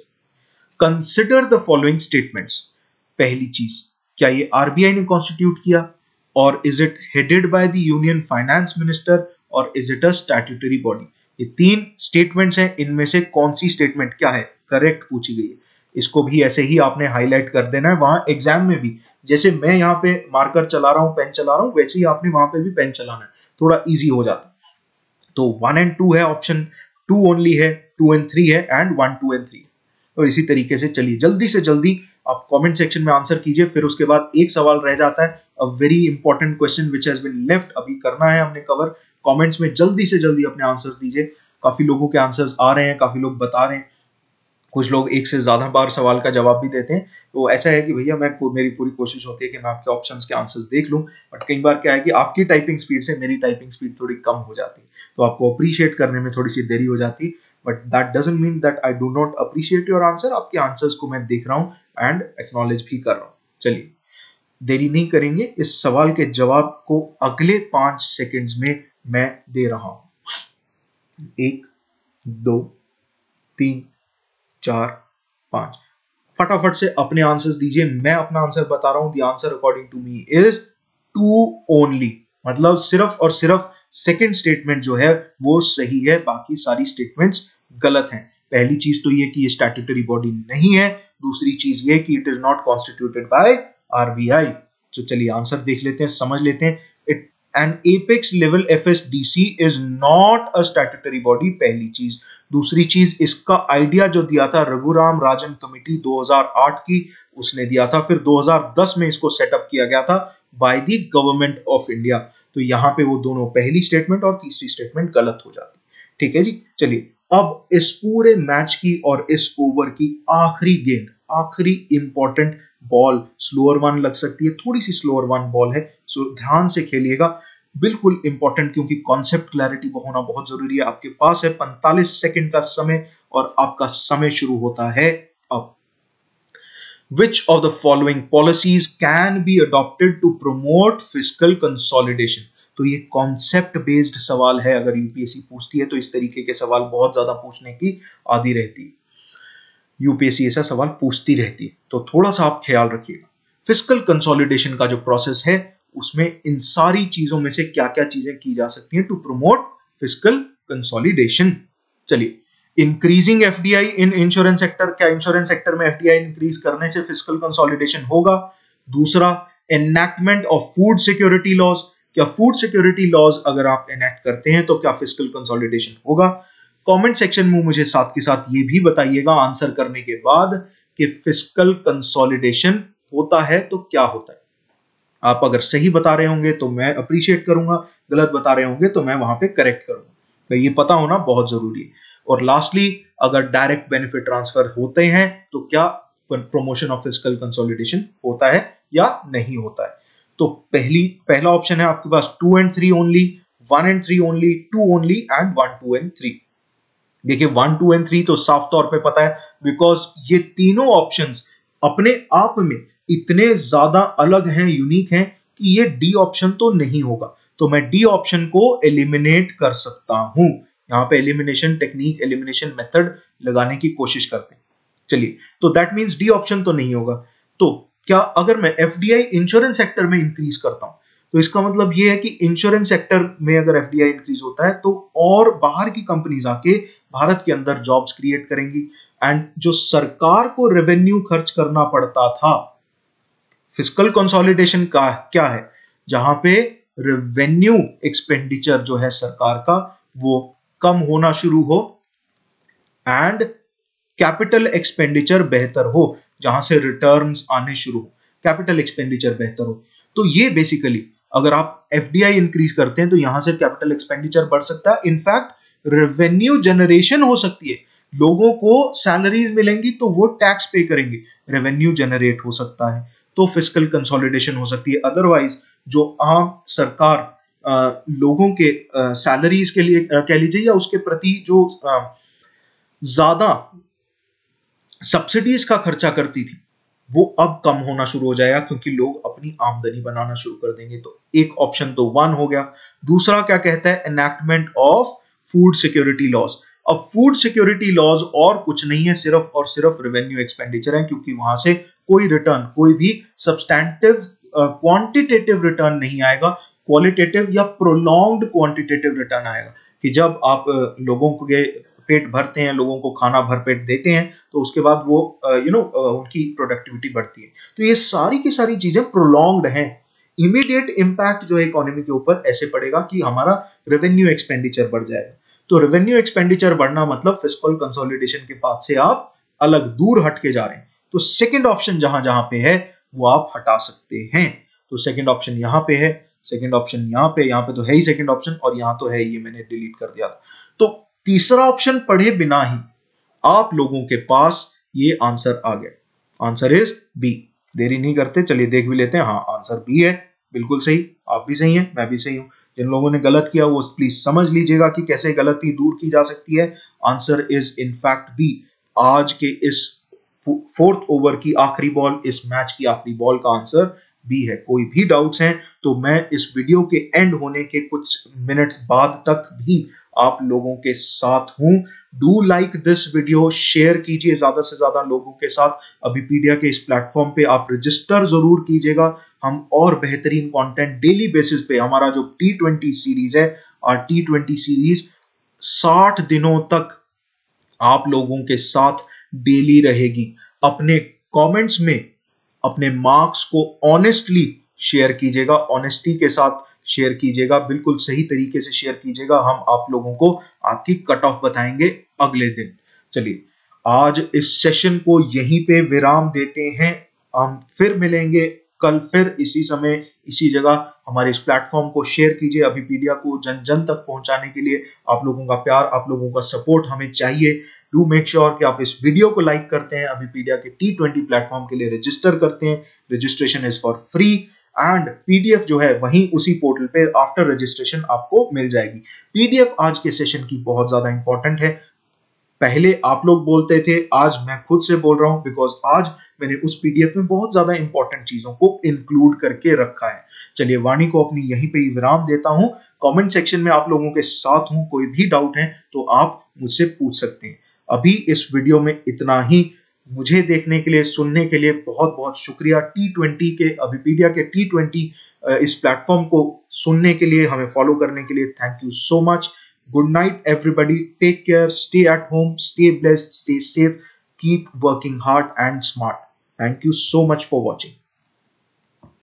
A: consider the following statements. पहली चीज, क्या ये आरबीआई ने कॉन्स्टिट्यूट किया, और is it headed by the union finance minister, और is it a statutory body. ये तीन स्टेटमेंट्स हैं, इनमें से कौन सी स्टेटमेंट क्या है करेक्ट पूछी गई है। इसको भी ऐसे ही आपने हाईलाइट कर देना है वहां एग्जाम में भी। जैसे मैं यहाँ पे मार्कर चला रहा हूं, पेन चला रहा हूं, वैसे ही आपने वहां पे भी पेन चलाना है, थोड़ा इजी हो जाता है। तो वन एंड टू है ऑप्शन, टू ओनली है, टू एंड थ्री है, and one two and three. तो इसी तरीके से चलिए जल्दी से जल्दी आप कमेंट सेक्शन में आंसर कीजिए। फिर उसके बाद एक सवाल रह जाता है, a very important question which has been left, अभी करना है हमने कवर। कमेंट्स में जल्दी से जल्दी अपने आंसर्स दीजिए। काफी लोगों के आंसर्स आ रहे हैं, काफी लोग बता रहे हैं, कुछ लोग एक से ज्यादा बार सवाल का जवाब भी देते हैं। तो ऐसा है कि भैया मैं मेरी पूरी कोशिश होती है कि मैं आपके ऑप्शंस के आंसर्स देख लूं, बट कई बार क्या है कि आपकी टाइपिंग स्पीड से मेरी टाइपिंग स्पीड थोड़ी कम हो जाती है, तो आपको अप्रिशिएट करने में थोड़ी सी देरी हो जाती है। But that doesn't mean that I do not appreciate your answer. आपके आंसर्स को मैं देख रहा हूं एंड एक्नॉलेज भी कर रहा हूं। चलिए देरी नहीं करेंगे, इस सवाल के जवाब को अगले पांच सेकेंड्स में मैं दे रहा हूं। एक, दो, तीन, चार, पांच। फटाफट से अपने आंसर्स दीजिए। मैं अपना आंसर बता रहा हूं। The answer according to me is two only. मतलब सिर्फ और सिर्फ सेकंड स्टेटमेंट जो है वो सही है, बाकी सारी स्टेटमेंट्स गलत हैं। पहली चीज तो ये कि ये स्टैट्यूटरी बॉडी नहीं है, दूसरी चीज ये कि it is not constituted by RBI. तो चलिए आंसर देख लेते हैं, समझ लेते हैं। It an apex level FSDC is not a statutory body, पहली चीज। दूसरी चीज, इसका आइडिया जो दिया था रघुराम राजन कमेटी दो हज़ार आठ की, उसने दिया था। फिर दो हज़ार दस में इसको सेटअप किया गया था by the government of India. तो यहां पे वो दोनों, पहली स्टेटमेंट और तीसरी स्टेटमेंट गलत हो जाती। ठीक है जी। चलिए अब इस पूरे मैच की और इस ओवर की आखिरी गेंद, आखिरी इंपॉर्टेंट बॉल, स्लोअर वन लग सकती है, थोड़ी सी स्लोअर वन बॉल है, सो ध्यान से खेलिएगा। बिल्कुल इंपॉर्टेंट, क्योंकि कॉन्सेप्ट क्लैरिटी होना बहुत जरूरी है। आपके पास है पैंतालीस सेकंड का समय और आपका समय शुरू होता है अब। Which of the following policies can be adopted to promote fiscal consolidation? तो ये कॉन्सेप्ट बेस्ड सवाल है। अगर यूपीएससी पूछती है तो इस तरीके के सवाल बहुत ज्यादा पूछने की आदी रहती है। यूपीएससी ऐसा सवाल पूछती रहती है, तो थोड़ा सा आप ख्याल रखिएगा। फिस्कल कंसोलिडेशन का जो प्रोसेस है उसमें इन सारी चीजों में से क्या क्या चीजें की जा सकती हैं टू प्रमोट फिस्कल कंसोलिडेशन। चलिए, increasing FDI in insurance sector, क्या इंश्योरेंस सेक्टर में एफडीआई इंक्रीज करने से फिस्कल कंसोलिडेशन होगा? दूसरा, enactment of food security laws, क्या फूड सिक्योरिटी लॉज अगर आप एनैक्ट करते हैं तो क्या फिस्कल कंसोलिडेशन होगा? कमेंट सेक्शन में मुझे साथ के साथ ये भी बताइएगा आंसर करने के बाद कि फिस्कल कंसोलिडेशन होता है तो क्या होता है। आप अगर सही बता रहे होंगे तो मैं अप्रिशिएट करूंगा, गलत बता रहे होंगे तो मैं वहां पे करेक्ट करूंगा। तो ये पता होना बहुत जरूरी है। और लास्टली, अगर डायरेक्ट बेनिफिट ट्रांसफर होते हैं तो क्या प्रमोशन ऑफ फिस्कल कंसोलिडेशन होता है या नहीं होता है? तो पहली पहला ऑप्शन है आपके पास two and three only, one and three only, two only and one two and three. देखिए, वन टू एंड थ्री तो साफ तौर पे पता है, बिकॉज ये तीनों ऑप्शंस अपने आप में इतने ज्यादा अलग हैं, यूनिक हैं कि ये डी ऑप्शन तो नहीं होगा। तो मैं डी ऑप्शन को एलिमिनेट कर सकता हूं। यहां पे एलिमिनेशन टेक्निक, एलिमिनेशन मेथड लगाने की कोशिश करते हैं। चलिए, तो दैट मींस डी ऑप्शन तो नहीं होगा। तो क्या अगर मैं एफडीआई इंश्योरेंस सेक्टर में इंक्रीज करता हूं तो इसका मतलब यह है कि इंश्योरेंस सेक्टर में अगर एफडीआई इंक्रीज होता है तो और बाहर की कंपनीज आके भारत के अंदर जॉब्स क्रिएट करेंगी, एंड जो सरकार को रेवेन्यू खर्च करना पड़ता था, फिस्कल कंसोलिडेशन का क्या है, जहां पे रेवेन्यू एक्सपेंडिचर जो है सरकार का वो कम होना शुरू हो एंड कैपिटल एक्सपेंडिचर बेहतर हो, जहां से रिटर्न्स आने शुरू हो, कैपिटल एक्सपेंडिचर बेहतर हो। तो ये बेसिकली अगर आप एफडीआई इंक्रीज करते हैं तो यहां से कैपिटल एक्सपेंडिचर बढ़ सकता है, इनफैक्ट रेवेन्यू जनरेशन हो सकती है, लोगों को सैलरीज मिलेंगी तो वो टैक्स पे करेंगे, रेवेन्यू जनरेट हो सकता है, तो फिस्कल कंसोलिडेशन हो सकती है। अदरवाइज जो आम सरकार आ, लोगों के सैलरीज के लिए कह लीजिए या उसके प्रति जो आ, ज्यादा सब्सिडीज का खर्चा करती थी वो अब कम होना शुरू हो जाएगा, क्योंकि लोग अपनी आमदनी बनाना शुरू कर देंगे। तो एक ऑप्शन तो वन हो गया। दूसरा क्या कहता है, enactment of food security laws. अब फूड सिक्योरिटी लॉज और कुछ नहीं है, सिर्फ और सिर्फ रेवेन्यू एक्सपेंडिचर है, क्योंकि वहां से कोई रिटर्न, कोई भी सब्सटैंटिव क्वांटिटेटिव रिटर्न नहीं आएगा, क्वालिटेटिव या प्रोलॉन्ग्ड क्वांटिटेटिव रिटर्न आएगा कि जब आप uh, लोगों के पेट भरते हैं, लोगों को खाना भरपेट देते हैं तो उसके बाद वो यू नो उनकी प्रोडक्टिविटी बढ़ती है। तो ये सारी की सारी चीजें प्रोलॉन्ग्ड हैं। इमीडिएट इंपैक्ट जो है इकोनॉमी के ऊपर ऐसे पड़ेगा कि हमारा रेवेन्यू एक्सपेंडिचर बढ़ जाएगा। तो रेवेन्यू एक्सपेंडिचर बढ़ना मतलब फिस्कल कंसोलिडेशन के पाथ से आप अलग दूर हट के जा रहे हैं। तो सेकंड ऑप्शन जहां जहां पे है वो आप हटा सकते हैं। तो सेकंड ऑप्शन यहां पे है, सेकंड ऑप्शन यहां पे, यहां पे तो है ही सेकंड ऑप्शन, और यहां तो है, ये मैंने डिलीट कर दिया था। तो तीसरा ऑप्शन पढ़े बिना ही आप लोगों के पास ये आंसर आ गया। Answer is B. देरी नहीं करते, चलिए देख भी लेते हैं। हाँ, आंसर बी है, बिल्कुल सही। आप भी सही हैं, मैं भी सही हूं। जिन लोगों ने गलत किया वो प्लीज समझ लीजिएगा कि कैसे गलती दूर की जा सकती है। Answer is in fact B. आज के इस फोर्थ ओवर की आखिरी बॉल, इस मैच की आखिरी बॉल का आंसर बी है। कोई भी डाउट्स हैं तो मैं इस वीडियो के एंड होने के कुछ मिनट्स बाद तक भी आप लोगों के साथ हूं। Do like this video, share कीजिए ज्यादा से ज्यादा लोगों के साथ। अभिपीडिया के इस प्लेटफॉर्म पे आप रजिस्टर जरूर कीजिएगा। हम और बेहतरीन कंटेंट डेली बेसिस पे, हमारा जो टी ट्वेंटी सीरीज है, और टी ट्वेंटी सीरीज साठ दिनों तक आप लोगों के साथ डेली रहेगी। अपने कमेंट्स में अपने मार्क्स को ऑनेस्टली शेयर कीजिएगा, ऑनेस्टी के साथ शेयर कीजिएगा, बिल्कुल सही तरीके से शेयर कीजिएगा। हम आप लोगों को आपकी कट ऑफ बताएंगे अगले दिन। चलिए, आज इस सेशन को यहीं पे विराम देते हैं। हम फिर मिलेंगे कल, फिर इसी समय इसी जगह। हमारे इस प्लेटफॉर्म को शेयर कीजिए। अभिपीडिया को जन जन तक पहुंचाने के लिए आप लोगों का प्यार, आप लोगों का सपोर्ट हमें चाहिए। डू मेक श्योर कि आप इस वीडियो को लाइक करते हैं, अभिपीडिया के टी ट्वेंटी प्लेटफॉर्म के लिए रजिस्टर करते हैं। Registration is for free and PDF जो है वहीं उसी पोर्टल पे आफ्टर रजिस्ट्रेशन आपको मिल जाएगी। पीडीएफ आज के सेशन की बहुत ज्यादा इंपॉर्टेंट है। पहले आप लोग बोलते थे, आज मैं खुद से बोल रहा हूं, बिकॉज आज मैंने उस पीडीएफ में बहुत ज्यादा इंपॉर्टेंट चीजों को इंक्लूड करके रखा है। चलिए वाणी को अपनी यहीं पे ही विराम देता हूं। कमेंट सेक्शन में आप लोगों के साथ हूं, कोई भी डाउट है तो आप मुझसे पूछ सकते हैं। अभी इस वीडियो में इतना ही। मुझे देखने के लिए, सुनने के लिए बहुत बहुत शुक्रिया। टी ट्वेंटी के, अभिपीडिया के टी ट्वेंटी इस प्लेटफॉर्म को सुनने के लिए, हमें फॉलो करने के लिए thank you so much. Good night, everybody. Take care. Stay at home. Stay blessed. Stay safe. Keep working hard and smart. Thank you so much for watching.